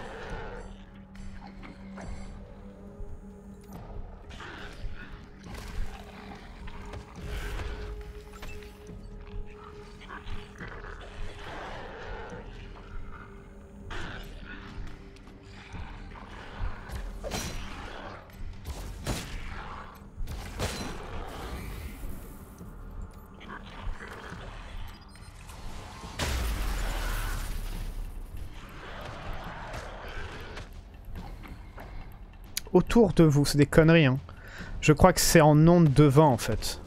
Speaker 1: Autour de vous, c'est des conneries hein. Je crois que c'est en onde de vent en fait.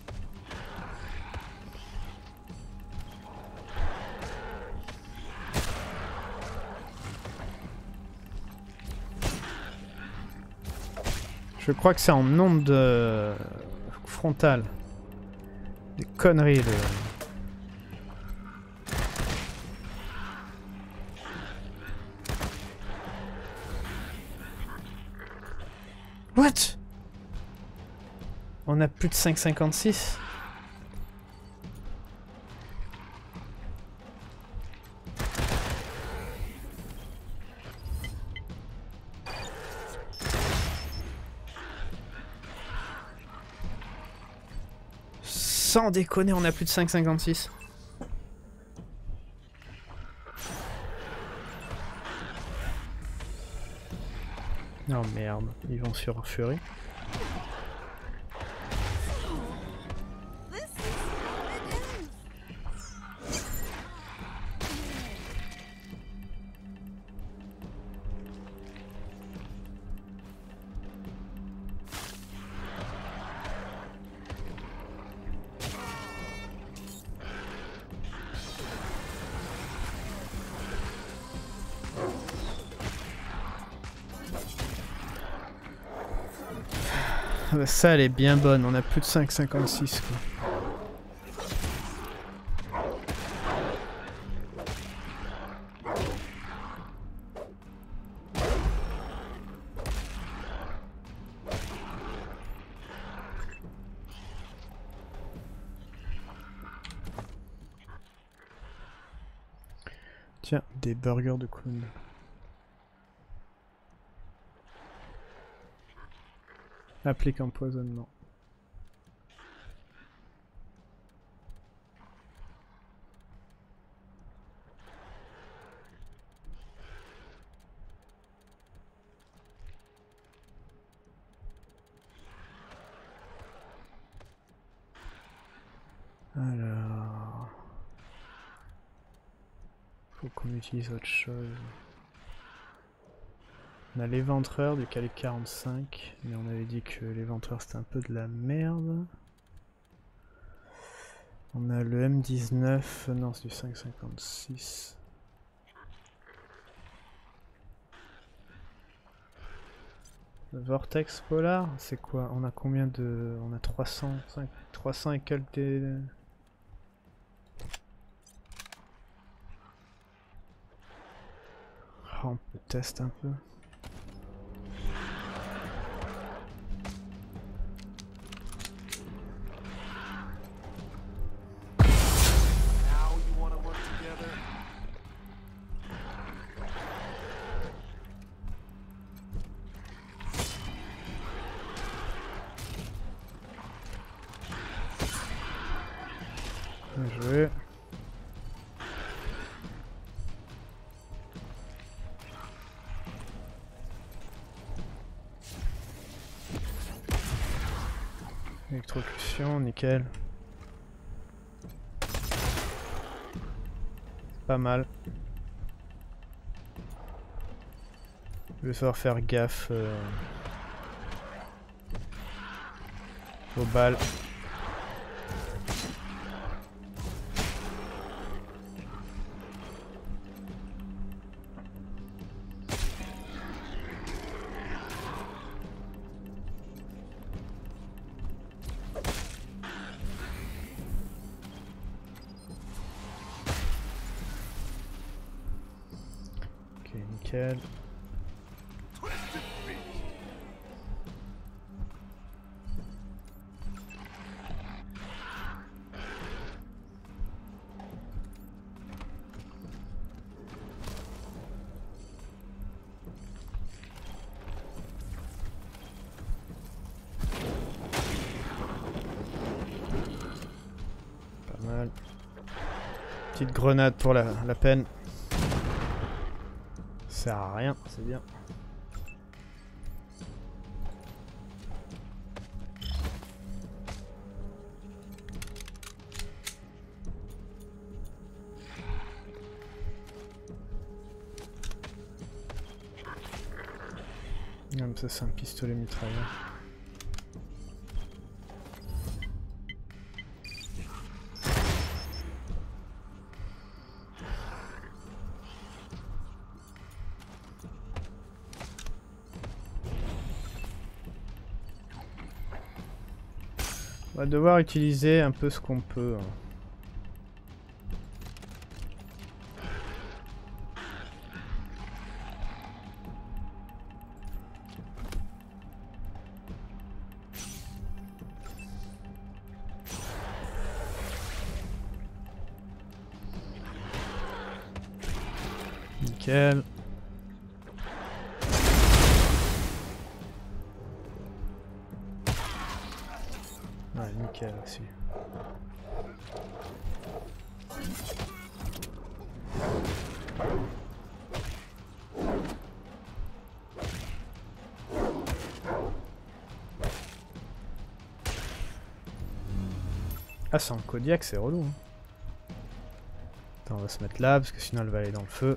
Speaker 1: Je crois que c'est en onde de... frontale. Des conneries de... What? On a plus de cinq virgule cinquante-six. Sans déconner, on a plus de cinq virgule cinquante-six. Oh merde, ils vont sur Fury. Ah bah ça elle est bien bonne, on a plus de cinq virgule cinquante-six quoi. Tiens, des burgers de clown. Applique empoisonnement. Alors... faut qu'on utilise autre chose. On a l'éventreur du calibre quarante-cinq, mais on avait dit que l'éventreur c'était un peu de la merde. On a le M dix-neuf, non c'est du cinq virgule cinquante-six. Le Vortex Polar, c'est quoi? On a combien de... On a trois cents, trois cents et quelques... Des... Oh, on peut tester un peu. Bien joué. Électrocution, nickel. Pas mal. Je vais savoir faire gaffe euh, aux balles. Ok, nickel. Pas mal. Petite grenade pour la, la peine. Ça sert à rien, c'est bien. Comme ça, c'est un pistolet mitrailleur. On va devoir utiliser un peu ce qu'on peut. Hein. Nickel. Ouais, nickel aussi. Ah, c'est en Kodiak, c'est relou. Hein. Attends, on va se mettre là parce que sinon elle va aller dans le feu.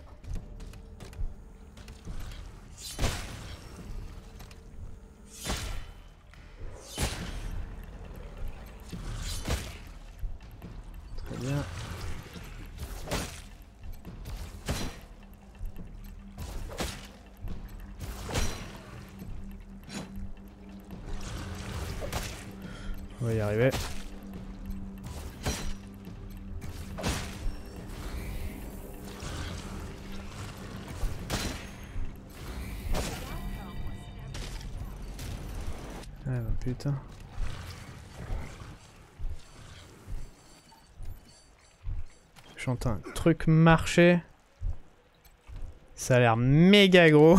Speaker 1: Très bien. On va y arriver. Ah bah putain. J'entends un truc marcher. Ça a l'air méga gros.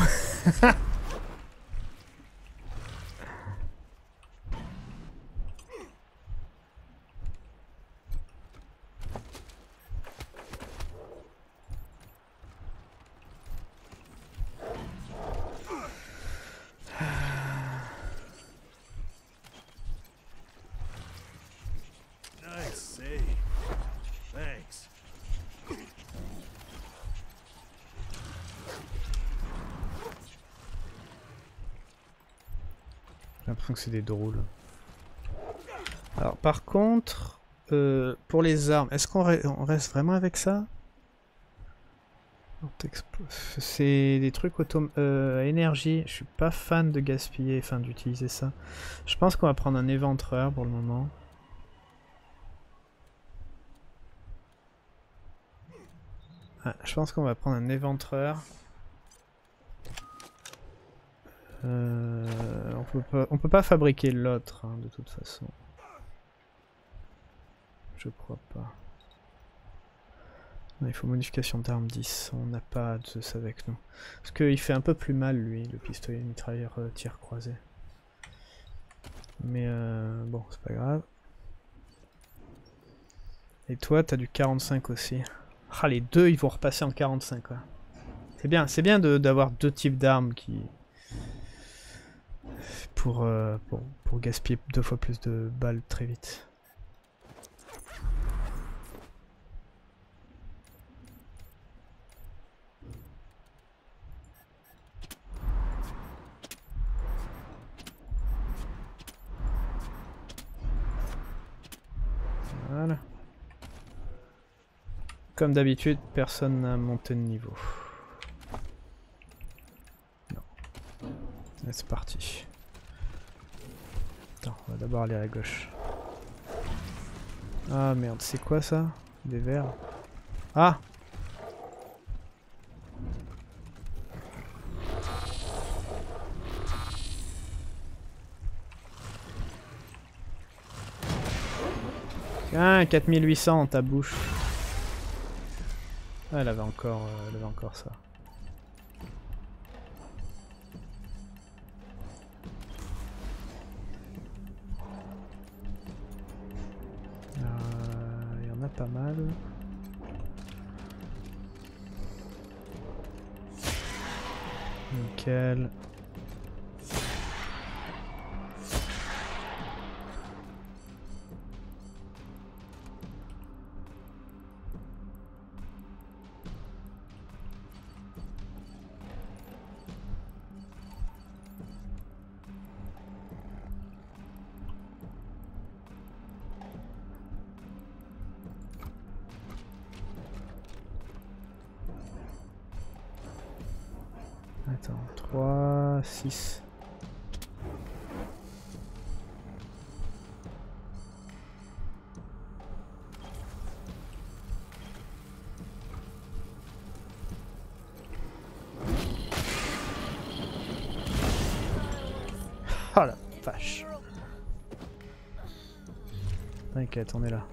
Speaker 2: Nice save. Thanks.
Speaker 1: J'ai l'impression que c'est des drôles. Alors par contre, euh, pour les armes, est-ce qu'on re on reste vraiment avec ça? C'est des trucs autom euh, à énergie. Je suis pas fan de gaspiller, enfin d'utiliser ça. Je pense qu'on va prendre un éventreur pour le moment. Ah, je pense qu'on va prendre un éventreur. Euh, on peut pas, on peut pas fabriquer l'autre hein, de toute façon. Je crois pas. Non, il faut modification d'arme dix. On n'a pas de ça avec nous. Parce qu'il fait un peu plus mal lui, le pistolet mitrailleur euh, tir croisé. Mais euh, bon, c'est pas grave. Et toi, t'as du quarante-cinq aussi. Ah, les deux, ils vont repasser en quarante-cinq. Quoi. C'est bien, c'est bien d'avoir deux types d'armes qui... Pour, euh, pour, pour gaspiller deux fois plus de balles très vite. Voilà. Comme d'habitude, personne n'a monté de niveau. Non. Allez, c'est parti. Attends, on va d'abord aller à la gauche. Ah merde, c'est quoi ça? Des vers? Ah! Tiens, quatre mille huit cents dans ta bouche. Ah, elle avait encore, euh, elle avait encore ça. Il y en a pas mal. Nickel. Attends, trois, six. Oh la vache. T'inquiète, on est là.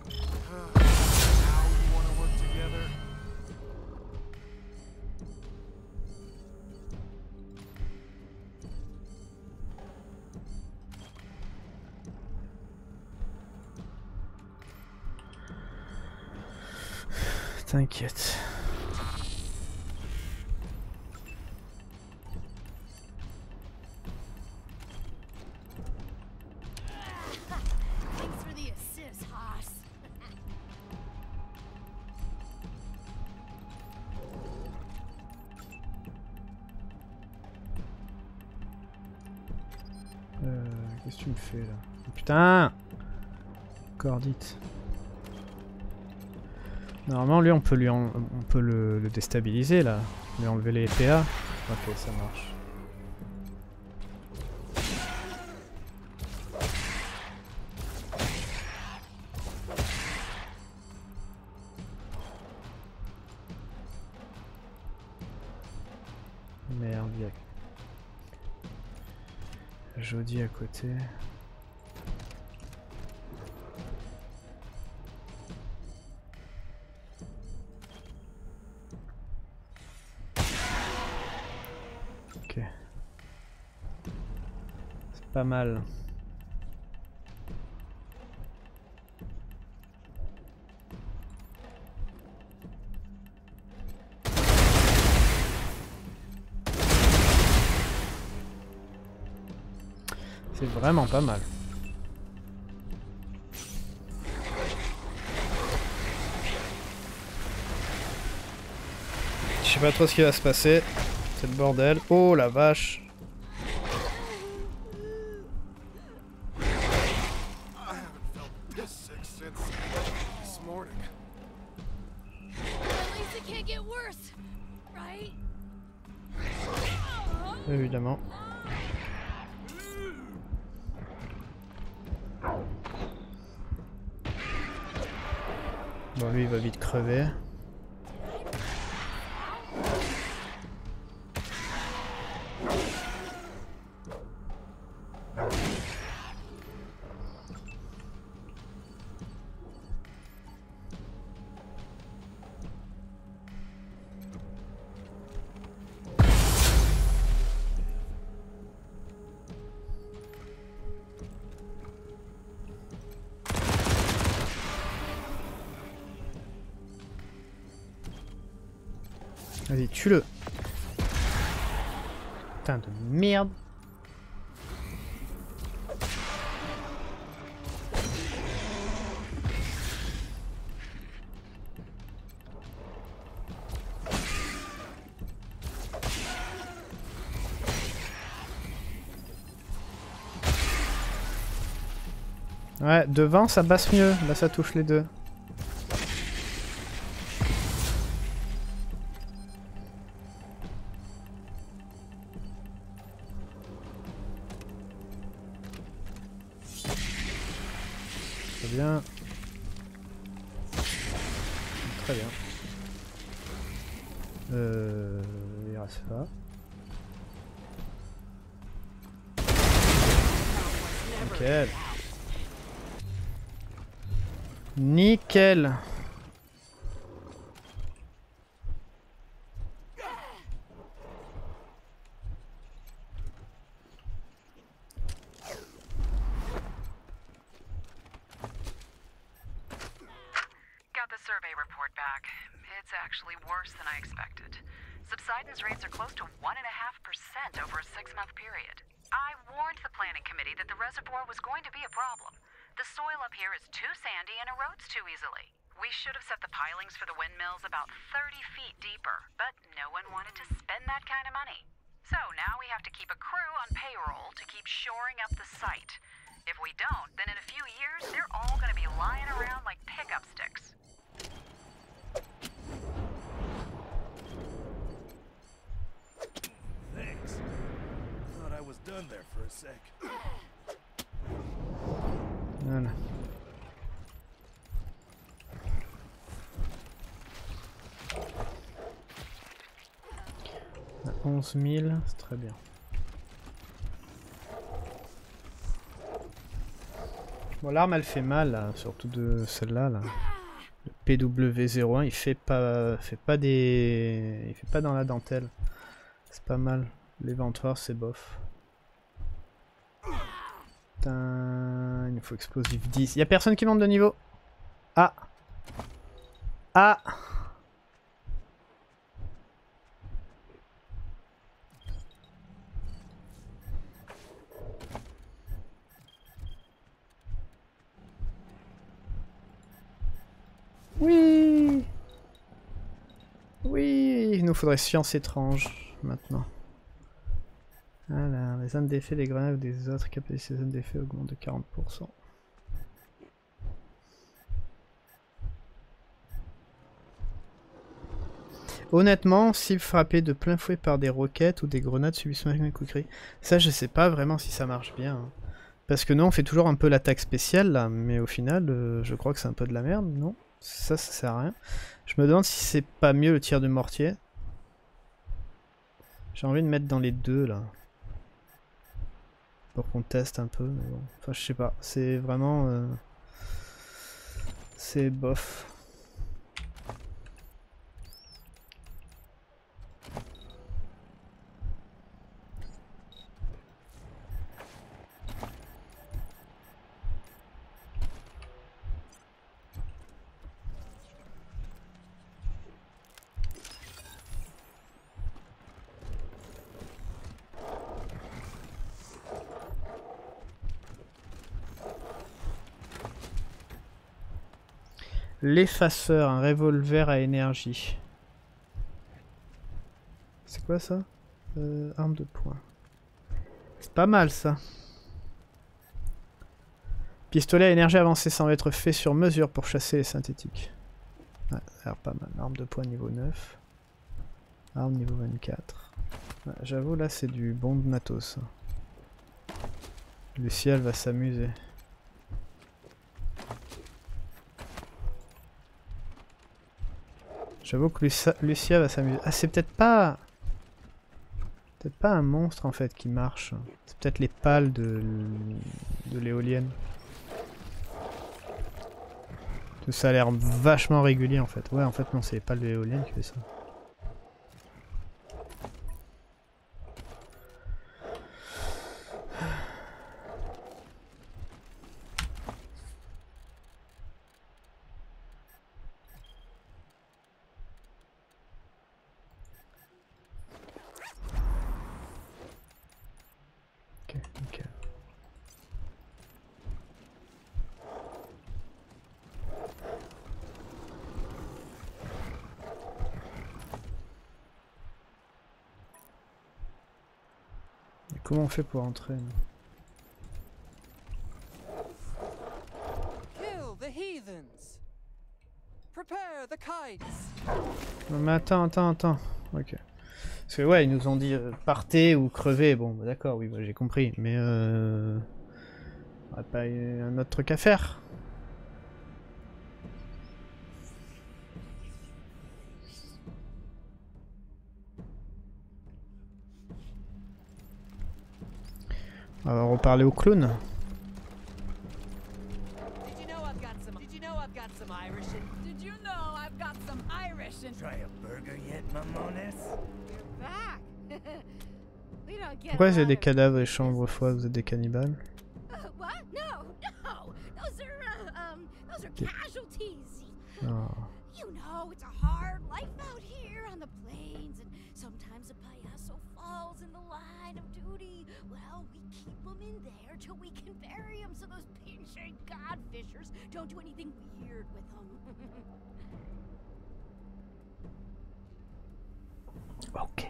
Speaker 1: T'inquiète.
Speaker 6: Thanks for the assist, Haas.
Speaker 1: Euh, qu'est-ce que tu me fais là? Oh, putain! Cordite. Normalement, lui, on peut lui en... on peut le... le déstabiliser là, lui enlever les P A. Ok, ça marche. Jody à côté. Ok. C'est pas mal. C'est vraiment pas mal. Je sais pas trop ce qui va se passer. C'est le bordel. Oh la vache. Évidemment. Bon, lui il va vite crever. Vas-y, tue-le. Putain de merde. Ouais, devant ça passe mieux. Là ça touche les deux. Bien. Très bien. Euh... Il reste pas. Nickel. Nickel.
Speaker 8: Actually worse than I expected. Subsidence rates are close to one and a half percent over a six-month period. I warned the planning committee that the reservoir was going to be a problem. The soil up here is too sandy and erodes too easily. We should have set the pilings for the windmills about thirty feet deeper, but no one wanted to spend that kind of money. So now we have to keep a crew on payroll to keep shoring up the site. If we don't, then in a few years, they're all going to be lying around like pickup sticks.
Speaker 2: Thanks. Thought I was done there for a sec.
Speaker 1: Voilà. On a onze mille, c'est très bien. Bon, l'arme elle fait mal, là, surtout de celle-là. Là. Le P W zéro un, il fait pas, fait pas des, il fait pas dans la dentelle. C'est pas mal. L'éventoire, c'est bof. Putain, il nous faut explosif dix. Y'a personne qui monte de niveau? Ah. Ah. Oui. Oui, il nous faudrait science étrange maintenant. Voilà, les zones d'effet des grenades ou des autres capacités de zones d'effet augmentent de quarante pour cent. Honnêtement, cible frappée de plein fouet par des roquettes ou des grenades subissant un coup de cri. Ça, je sais pas vraiment si ça marche bien. Hein. Parce que nous, on fait toujours un peu l'attaque spéciale là, mais au final, euh, je crois que c'est un peu de la merde, non? Ça, ça sert à rien. Je me demande si c'est pas mieux le tir de mortier. J'ai envie de mettre dans les deux là. pour qu'on teste un peu, mais bon. Enfin, je sais pas, c'est vraiment... Euh... C'est bof. L'effaceur, un revolver à énergie. C'est quoi ça? euh, Arme de poing. C'est pas mal ça. Pistolet à énergie avancée semble être fait sur mesure pour chasser les synthétiques. Ouais, ça a l'air pas mal. Arme de poing niveau neuf. Arme niveau vingt-quatre. Ouais, j'avoue là c'est du bon de matos. Lucia elle va s'amuser. J'avoue que Lucia, Lucia va s'amuser. Ah, c'est peut-être pas... Peut-être pas un monstre en fait qui marche. C'est peut-être les pales de, de l'éolienne. Tout ça a l'air vachement régulier en fait. Ouais, en fait non, c'est les pales de l'éolienne qui fait ça. Comment on fait pour entrer?
Speaker 7: Kill the heathens. Prepare the kites.
Speaker 1: Non mais attends, attends, attends. Ok. Parce que ouais, ils nous ont dit euh, partez ou crevez. Bon, bah, d'accord, oui, bah, j'ai compris. Mais euh... on a pas un autre truc à faire. On va reparler au clown.
Speaker 9: Did you know I've got some Did you know I've got some Irish in Did you know I've got some Irish in
Speaker 2: Try a burger yet, Mamones?
Speaker 9: You're back. We don't get
Speaker 1: Pourquoi
Speaker 9: a
Speaker 1: j'ai
Speaker 9: lot
Speaker 1: des
Speaker 9: of
Speaker 1: cadavres et
Speaker 9: visitors.
Speaker 1: chambres froides? Vous êtes des cannibales?
Speaker 6: Uh, what? No, no. Those are, uh, um, those are casualties.
Speaker 1: Oh.
Speaker 6: You know, it's a hard life out here on the plains, and sometimes a payaso falls in the line of duty. Well, we keep them in there till we can bury them so those pinching godfishers don't do anything weird with them.
Speaker 1: Ok.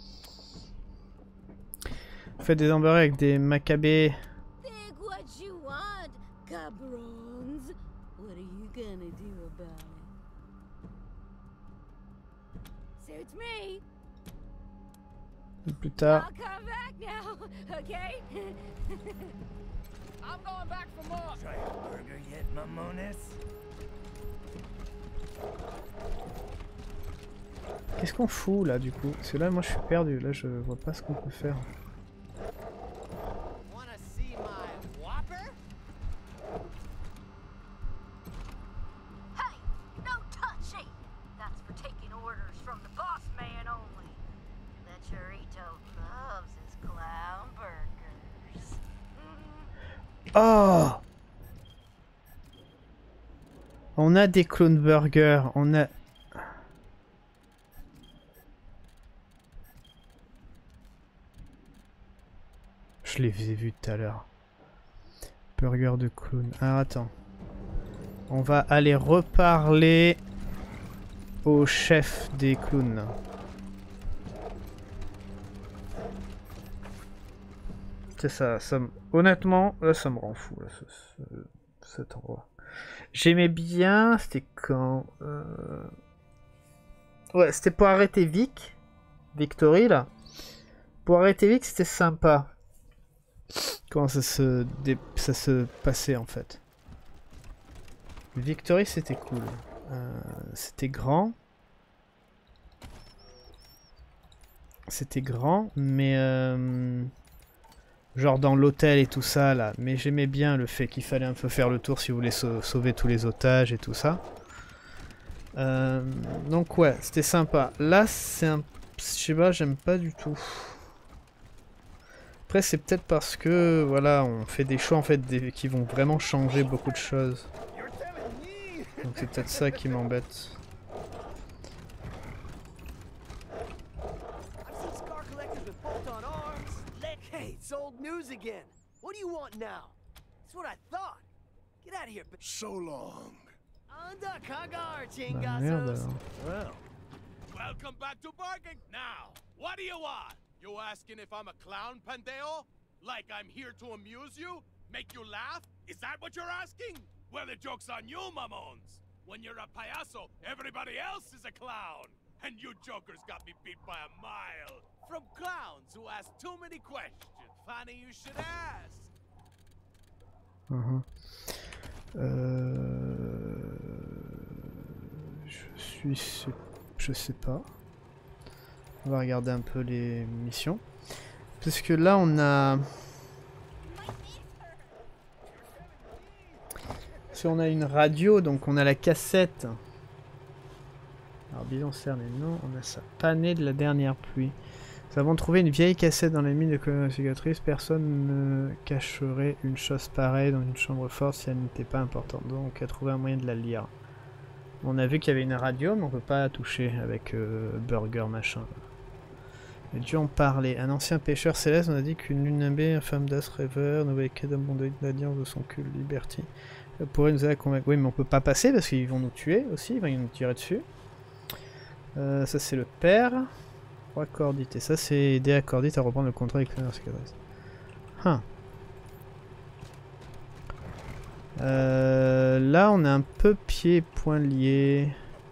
Speaker 1: Faites des embarras avec des macabées.
Speaker 6: Think what you want, cabrons. What are you gonna do about it? Suits me.
Speaker 1: Plus tard.
Speaker 6: I'll come back now, okay?
Speaker 9: I'm going back for more.
Speaker 2: Try a burger yet, Mamones?
Speaker 1: Qu'est-ce qu'on fout là du coup? Parce que là moi je suis perdu, là je vois pas ce qu'on peut faire.
Speaker 9: Wanna see my whopper?
Speaker 6: Hey, no touchy! That's for taking orders from the boss man only. The Chorito loves his clown burgers.
Speaker 1: Oh! On a des clown burgers, on a... Je les ai vus tout à l'heure. Burger de clown. Alors attends. On va aller reparler au chef des clowns. C'est ça, ça me... honnêtement, là ça me rend fou, là, ce, ce, cet endroit. J'aimais bien, c'était quand... Euh... Ouais, c'était pour arrêter Vic. Victory, là. Pour arrêter Vic, c'était sympa. Comment ça se, dé... ça se passait, en fait. Victory, c'était cool. Euh, c'était grand. C'était grand, mais... Euh... Genre dans l'hôtel et tout ça là. Mais j'aimais bien le fait qu'il fallait un peu faire le tour si vous voulez sau sauver tous les otages et tout ça. Euh, donc ouais, c'était sympa. Là c'est un... Je sais pas, j'aime pas du tout. Après c'est peut-être parce que voilà, on fait des choix en fait des... qui vont vraiment changer beaucoup de choses. Donc c'est peut-être ça qui m'embête.
Speaker 10: Hey, it's old news again. What do you want now? That's what I thought. Get out of here.
Speaker 3: So long.
Speaker 10: Anda cagar,
Speaker 1: Bah merde
Speaker 10: chingazos.
Speaker 1: alors.
Speaker 2: Well, welcome back to barking. Now, what do you want? You asking if I'm a clown, Pandeo? Like I'm here to amuse you? Make you laugh? Is that what you're asking? Well, the joke's on you, Mamones. When you're a payaso, everybody else is a clown. And you jokers got me beat by a mile. From clowns who ask too many questions. Funny you should ask.
Speaker 1: Uh-huh. Euh... Je suis... Je sais pas. On va regarder un peu les missions. Parce que là on a... Si on a une radio, donc on a la cassette. Alors bidon cerné, non, on a ça. Pané de la dernière pluie. Nous avons trouvé une vieille cassette dans les mines de communicatrice. Personne ne cacherait une chose pareille dans une chambre forte si elle n'était pas importante. Donc on a trouvé un moyen de la lire. On a vu qu'il y avait une radio, mais on peut pas la toucher avec euh, Burger machin. On a dû en parler. Un ancien pêcheur céleste on a dit qu'une lune nimbée, une femme d'As Rêveur, nouvelle quête abandonnée de l'alliance de son culte Liberty, elle pourrait nous aider à convaincre. Oui, mais on peut pas passer parce qu'ils vont nous tuer aussi, ils vont nous tirer dessus. Euh, ça c'est le père. Trois Cordite. Et ça c'est aider à Cordite à reprendre le contrôle avec la cicatrice. Huh. Euh, là on est un peu pieds et poings liés.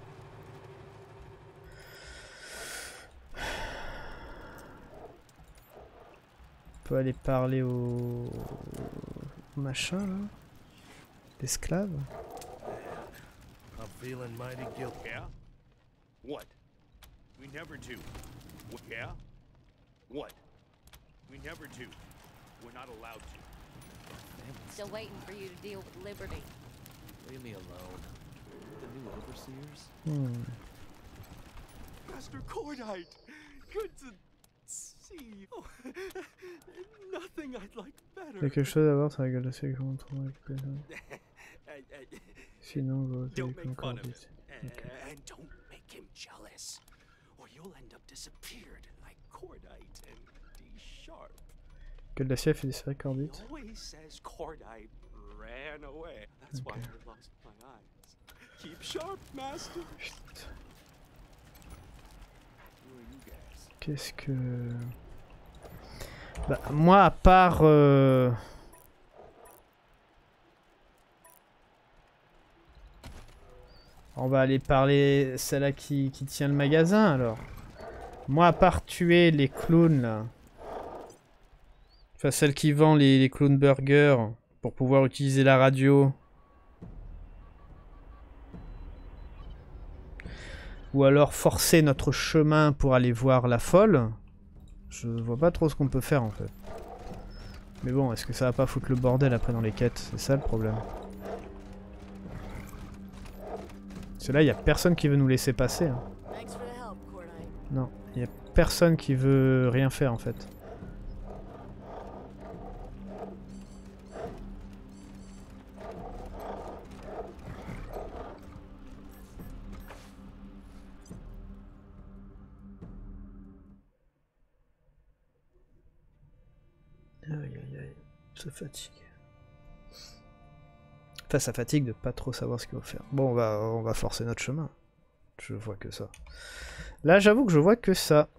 Speaker 1: On peut aller parler au, au machin là. L'esclave.
Speaker 2: I'm feeling mighty guilty. Yeah? What? We never do. What? Yeah? What? We never do. We're not allowed to.
Speaker 6: Still waiting for you to deal with Liberty.
Speaker 10: Leave me alone. The new overseers?
Speaker 1: Hmm.
Speaker 5: Master Cordite! Good to see you. Oh, nothing I'd like
Speaker 1: Il y a
Speaker 5: better.
Speaker 1: quelque chose à voir sur la galaxie qu'on trouve avec les gens.
Speaker 5: Uh, uh,
Speaker 1: Sinon, on va
Speaker 5: Don't
Speaker 1: voter
Speaker 5: make
Speaker 1: comme
Speaker 5: fun of him.
Speaker 1: Cordite.
Speaker 5: Uh,
Speaker 1: Okay.
Speaker 5: And don't make him jealous. Or you'll end up disappeared like Cordite and D-Sharp.
Speaker 1: Que de l'acier a fait disparaître
Speaker 5: He
Speaker 1: Cordite.
Speaker 5: always says Cordite ran away. That's why
Speaker 1: Okay.
Speaker 5: I lost my eyes. Keep sharp, Master.
Speaker 1: Putain.
Speaker 5: Who are you guys?
Speaker 1: Qu'est-ce que... Bah, moi, à part... Euh... On va aller parler celle-là qui, qui tient le magasin, alors. Moi, à part tuer les clowns, là... Enfin, celle qui vend les, les clown burgers pour pouvoir utiliser la radio. Ou alors forcer notre chemin pour aller voir la folle. Je vois pas trop ce qu'on peut faire en fait. Mais bon, est-ce que ça va pas foutre le bordel après dans les quêtes? C'est ça le problème. Parce que là, il y a personne qui veut nous laisser passer. Hein.
Speaker 4: Thanks for the help, Cordite.
Speaker 1: Non, il y a personne qui veut rien faire en fait. Aïe aïe aïe, ça fatigue. Enfin, ça fatigue de pas trop savoir ce qu'il faut faire. Bon, on va, on va forcer notre chemin. Je vois que ça. Là, j'avoue que je vois que ça.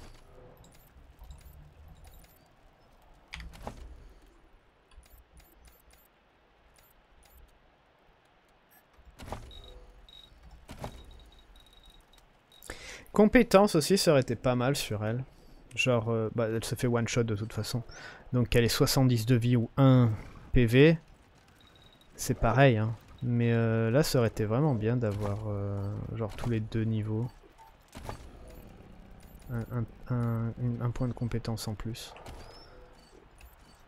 Speaker 1: Compétence aussi, ça aurait été pas mal sur elle. Genre, euh, bah, elle se fait one shot de toute façon. Donc elle est soixante-dix de vie ou un P V. C'est pareil, hein. Mais euh, là, ça aurait été vraiment bien d'avoir euh, genre tous les deux niveaux. Un, un, un, une- un point de compétence en plus.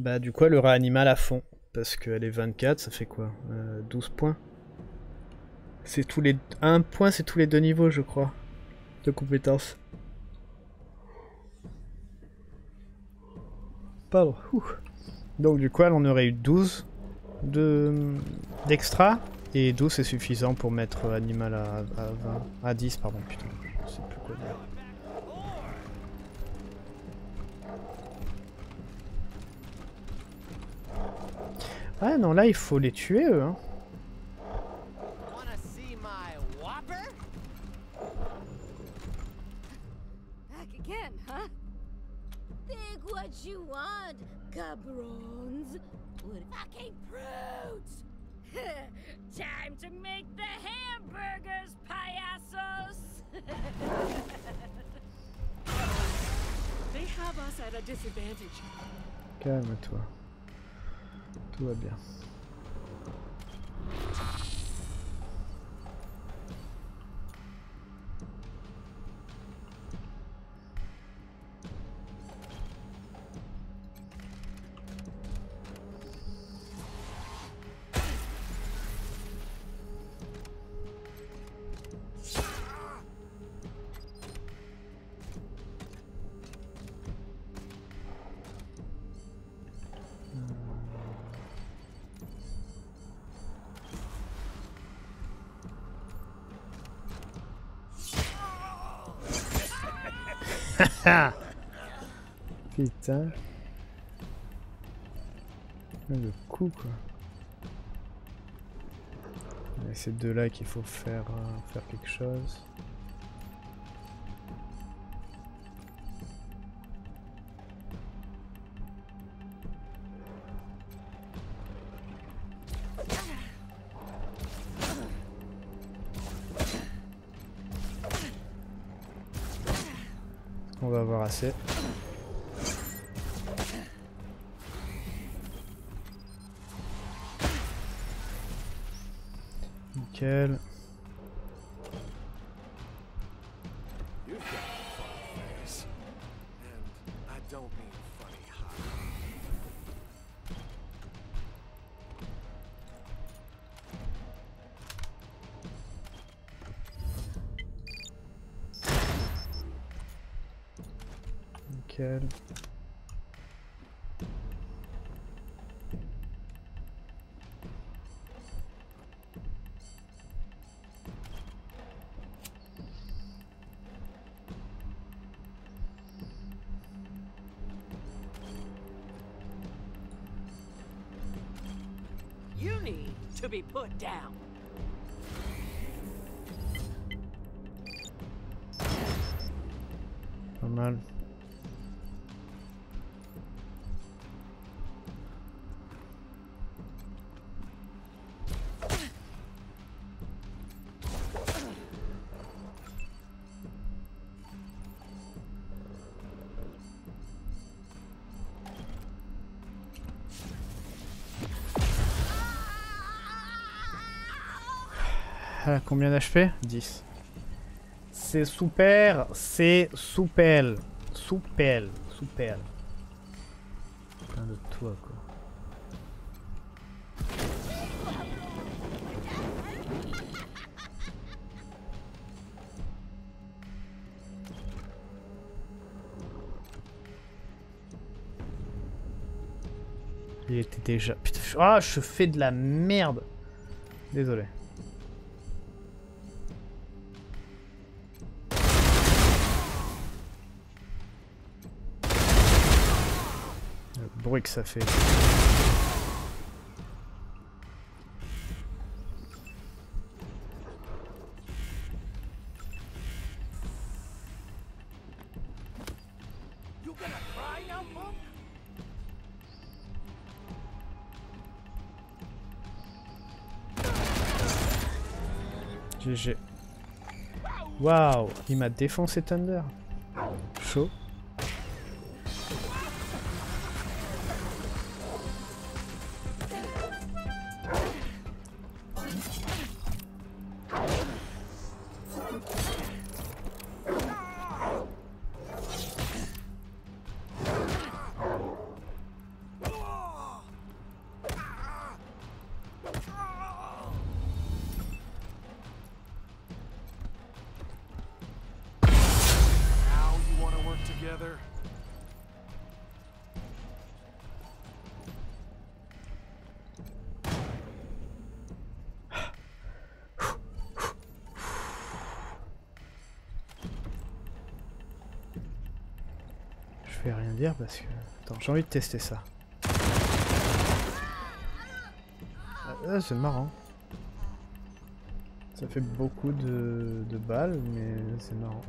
Speaker 1: Bah du coup elle aura animal à fond. Parce qu'elle est vingt-quatre, ça fait quoi euh, douze points. C'est tous les... un point, c'est tous les deux niveaux, je crois, de compétences. Pardon. Ouh. Donc du coup, elle en aurait eu douze de d'extra. Et douze, c'est suffisant pour mettre animal à, à vingt. À dix, pardon, putain. Je sais plus quoi dire. Ah non, là, il faut les tuer, eux, hein.
Speaker 6: Again, huh? Think what you want, cabrons. What fucking brutes! Time to make the hamburgers, payasos!
Speaker 9: They have us at a disadvantage.
Speaker 1: Calme-toi. Tout va bien. Putain. Le coup quoi. Et ces deux là qu'il faut faire, euh, faire quelque chose. On va avoir assez. Nickel. Nickel.
Speaker 4: You need to be put down.
Speaker 1: Pas mal. Ah, combien d'H P? dix. C'est super, c'est super, super, super. Plein de toi quoi. Il était déjà... Putain, ah, je fais de la merde. Désolé. Le bruit que ça fait. G G. Waouh, il m'a défoncé Thunder. Chaud. Je vais rien dire parce que... Attends, j'ai envie de tester ça. Ah, c'est marrant. Ça fait beaucoup de, de balles, mais c'est marrant.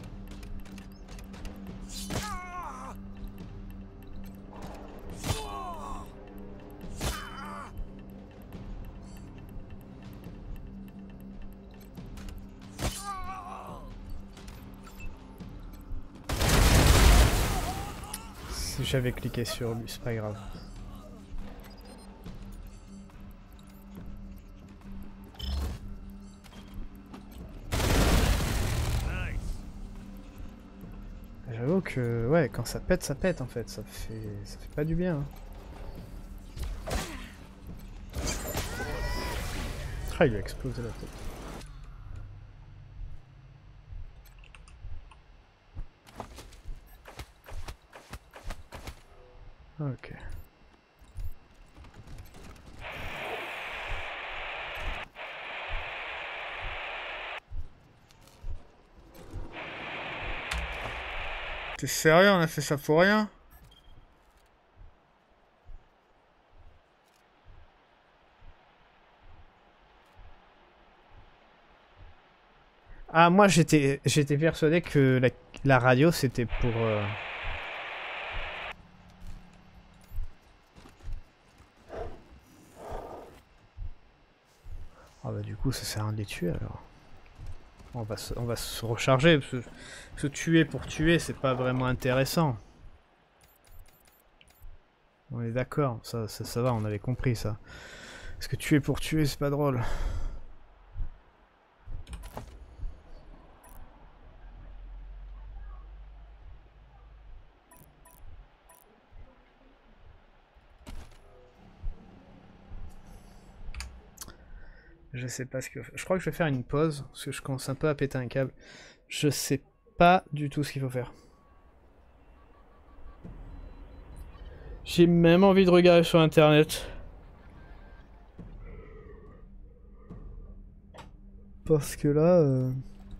Speaker 1: Si j'avais cliqué sur lui, c'est pas grave. J'avoue que ouais, quand ça pète, ça pète en fait, ça fait ça fait pas du bien. Hein. Ah, il lui a explosé la tête. Ok. T'es sérieux, on a fait ça pour rien? Ah, moi j'étais j'étais persuadé que la, la radio c'était pour... Euh... Ah bah du coup ça sert à rien de les tuer alors. On va se, on va se recharger, parce que se tuer pour tuer c'est pas vraiment intéressant. On est d'accord, ça, ça, ça va, on avait compris ça. Parce que tuer pour tuer c'est pas drôle. Je sais pas ce que... Je crois que je vais faire une pause, parce que je commence un peu à péter un câble. Je sais pas du tout ce qu'il faut faire. J'ai même envie de regarder sur internet. Parce que là... Euh...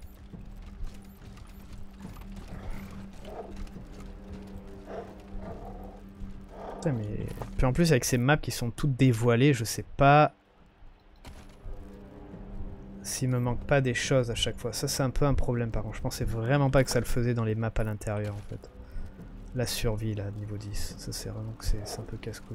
Speaker 1: Putain mais... Puis en plus avec ces maps qui sont toutes dévoilées, je sais pas... S'il me manque pas des choses à chaque fois. Ça c'est un peu un problème par contre. Je pensais vraiment pas que ça le faisait dans les maps à l'intérieur en fait. La survie là, niveau dix. Ça c'est vraiment que c'est un peu casse-couille.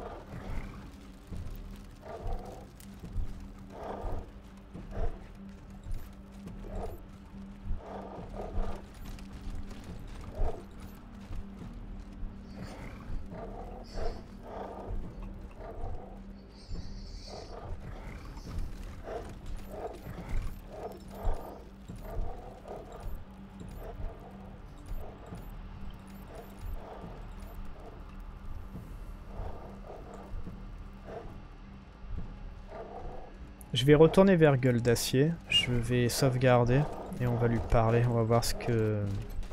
Speaker 1: Je vais retourner vers Gueule d'Acier, je vais sauvegarder et on va lui parler, on va voir ce que...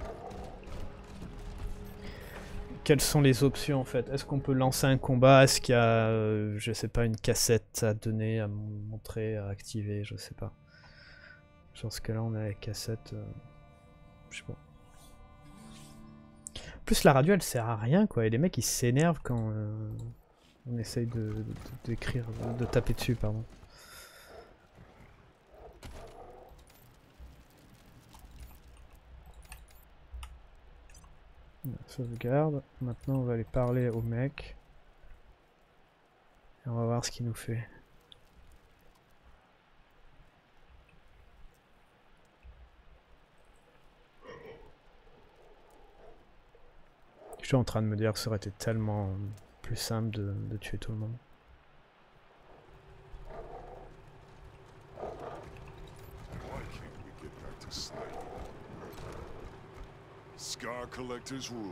Speaker 1: Quelles sont les options en fait? Est-ce qu'on peut lancer un combat? Est-ce qu'il y a, euh, je sais pas, une cassette à donner, à montrer, à activer? Je sais pas. Je pense que là on a la cassette... Euh... Je sais pas. En plus la radio elle sert à rien quoi, et les mecs ils s'énervent quand euh, on essaye de, de, d'écrire, de taper dessus pardon. Sauvegarde. Maintenant on va aller parler au mec. Et on va voir ce qu'il nous fait. Je suis en train de me dire que ça aurait été tellement plus simple de, de tuer tout le monde.
Speaker 3: Scar Collector's rule.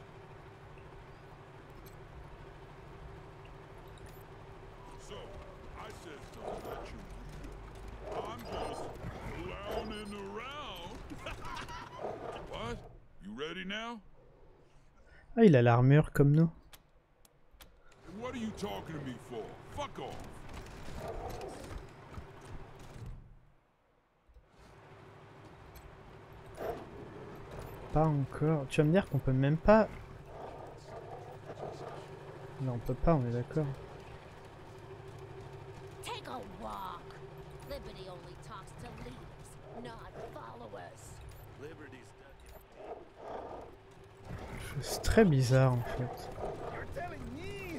Speaker 3: So, I said something that you I'm just clowning around. What? You ready now?
Speaker 1: Ah, il a l'armure comme nous.
Speaker 3: What are you talking to me for? Fuck off.
Speaker 1: Pas encore. Tu vas me dire qu'on peut même pas... Non, on peut pas, on est d'accord.
Speaker 6: Take a walk. Liberty only talks to leaders, not followers.
Speaker 2: Liberty's
Speaker 1: C'est très bizarre en fait.
Speaker 2: You're telling me?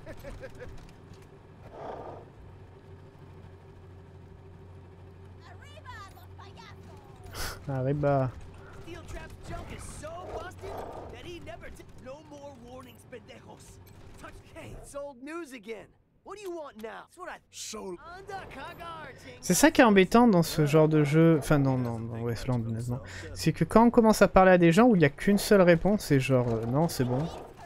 Speaker 1: Arriba.
Speaker 10: Steel Trap's junk is so busted that he never t- No more warnings, pendejos. Touch Hey, it's old news again. What do you want now? That's what I
Speaker 3: So
Speaker 1: C'est ça qui est embêtant dans ce genre de jeu, enfin non, non, dans Wasteland honnêtement. C'est que quand on commence à parler à des gens où il n'y a qu'une seule réponse, c'est genre euh, non c'est bon.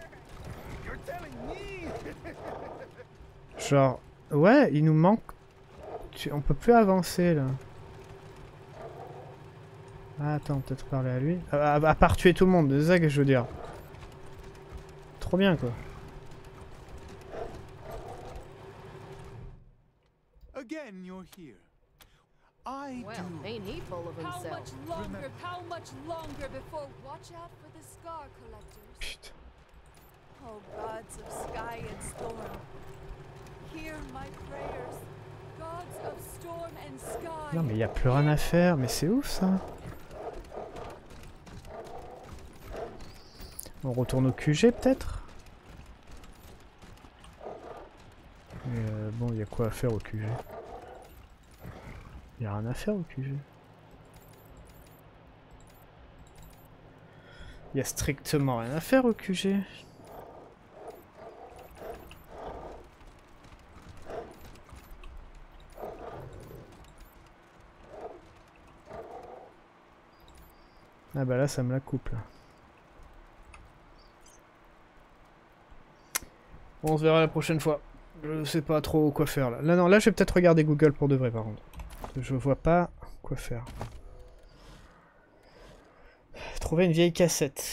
Speaker 1: Genre ouais il nous manque, tu... on peut plus avancer là. Ah, attends, peut-être parler à lui. À, à, à part tuer tout le monde, c'est ça que je veux dire. Trop bien quoi.
Speaker 3: again you're here. I
Speaker 9: Well,
Speaker 3: do.
Speaker 9: ain't he full of
Speaker 11: How
Speaker 9: himself?
Speaker 11: much longer, how much longer before watch out for the scar collectors?
Speaker 1: Putain.
Speaker 11: Oh gods of sky and storm, hear my prayers. Gods of storm and sky.
Speaker 1: Non mais y a plus rien à faire, mais c'est ouf ça. On retourne au Q G peut-être. Mais euh, bon, il y a quoi à faire au Q G? Il y a rien à faire au Q G. Il y a strictement rien à faire au Q G. Ah bah là ça me la coupe là. Bon, on se verra la prochaine fois. Je sais pas trop quoi faire là. Là non, là je vais peut-être regarder Google pour de vrai par contre. Je vois pas quoi faire. Trouver une vieille cassette.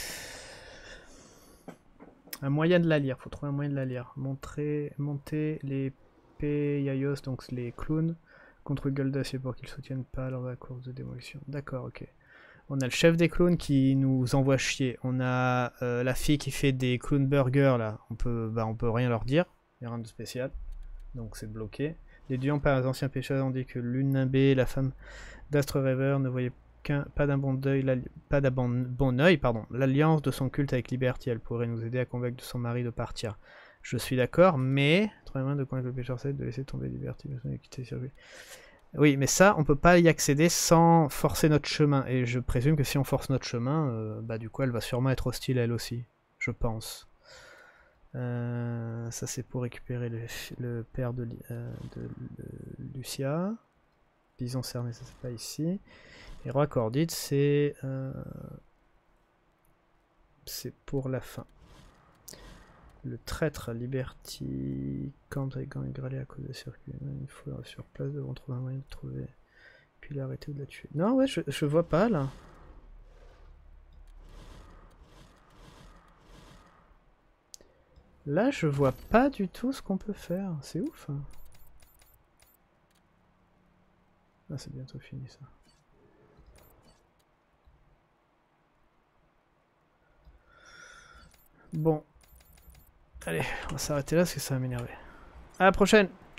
Speaker 1: Un moyen de la lire, faut trouver un moyen de la lire. Montrer, monter les P I O S, donc les clowns, contre gueule d'acier pour qu'ils soutiennent pas lors de la course de démolition. D'accord, ok. On a le chef des clowns qui nous envoie chier. On a euh, la fille qui fait des clown burgers là. On peut, bah, on peut rien leur dire. Il n'y a rien de spécial. Donc c'est bloqué. Déduisant par les anciens pécheurs, on dit que Lunabé, la femme d'Astre Rêveur, ne voyait qu'un pas d'un bon œil, pas d'un bon, bon œil, pardon, l'alliance de son culte avec Liberty. Elle pourrait nous aider à convaincre son mari de partir. Je suis d'accord, mais trouver moyen de convaincre le pécheur c'est de laisser tomber Liberty, de quitter le circuit. Oui, mais ça, on peut pas y accéder sans forcer notre chemin. Et je présume que si on force notre chemin, euh, bah du coup, elle va sûrement être hostile elle aussi, je pense. Euh, ça c'est pour récupérer le, le père de, euh, de, de Lucia. Bison cerné, ça c'est pas ici. Et Roi Cordite, c'est euh, c'est pour la fin. Le traître Liberty campe avec Gang et Gralé à cause des circuits. Il faut sur place devront trouver un moyen de trouver. Puis l'arrêter ou de la tuer. Non ouais, je, je vois pas là. Là, je vois pas du tout ce qu'on peut faire. C'est ouf. Hein. Ah, c'est bientôt fini ça. Bon. Allez, on va s'arrêter là parce que ça va m'énerver. À la prochaine!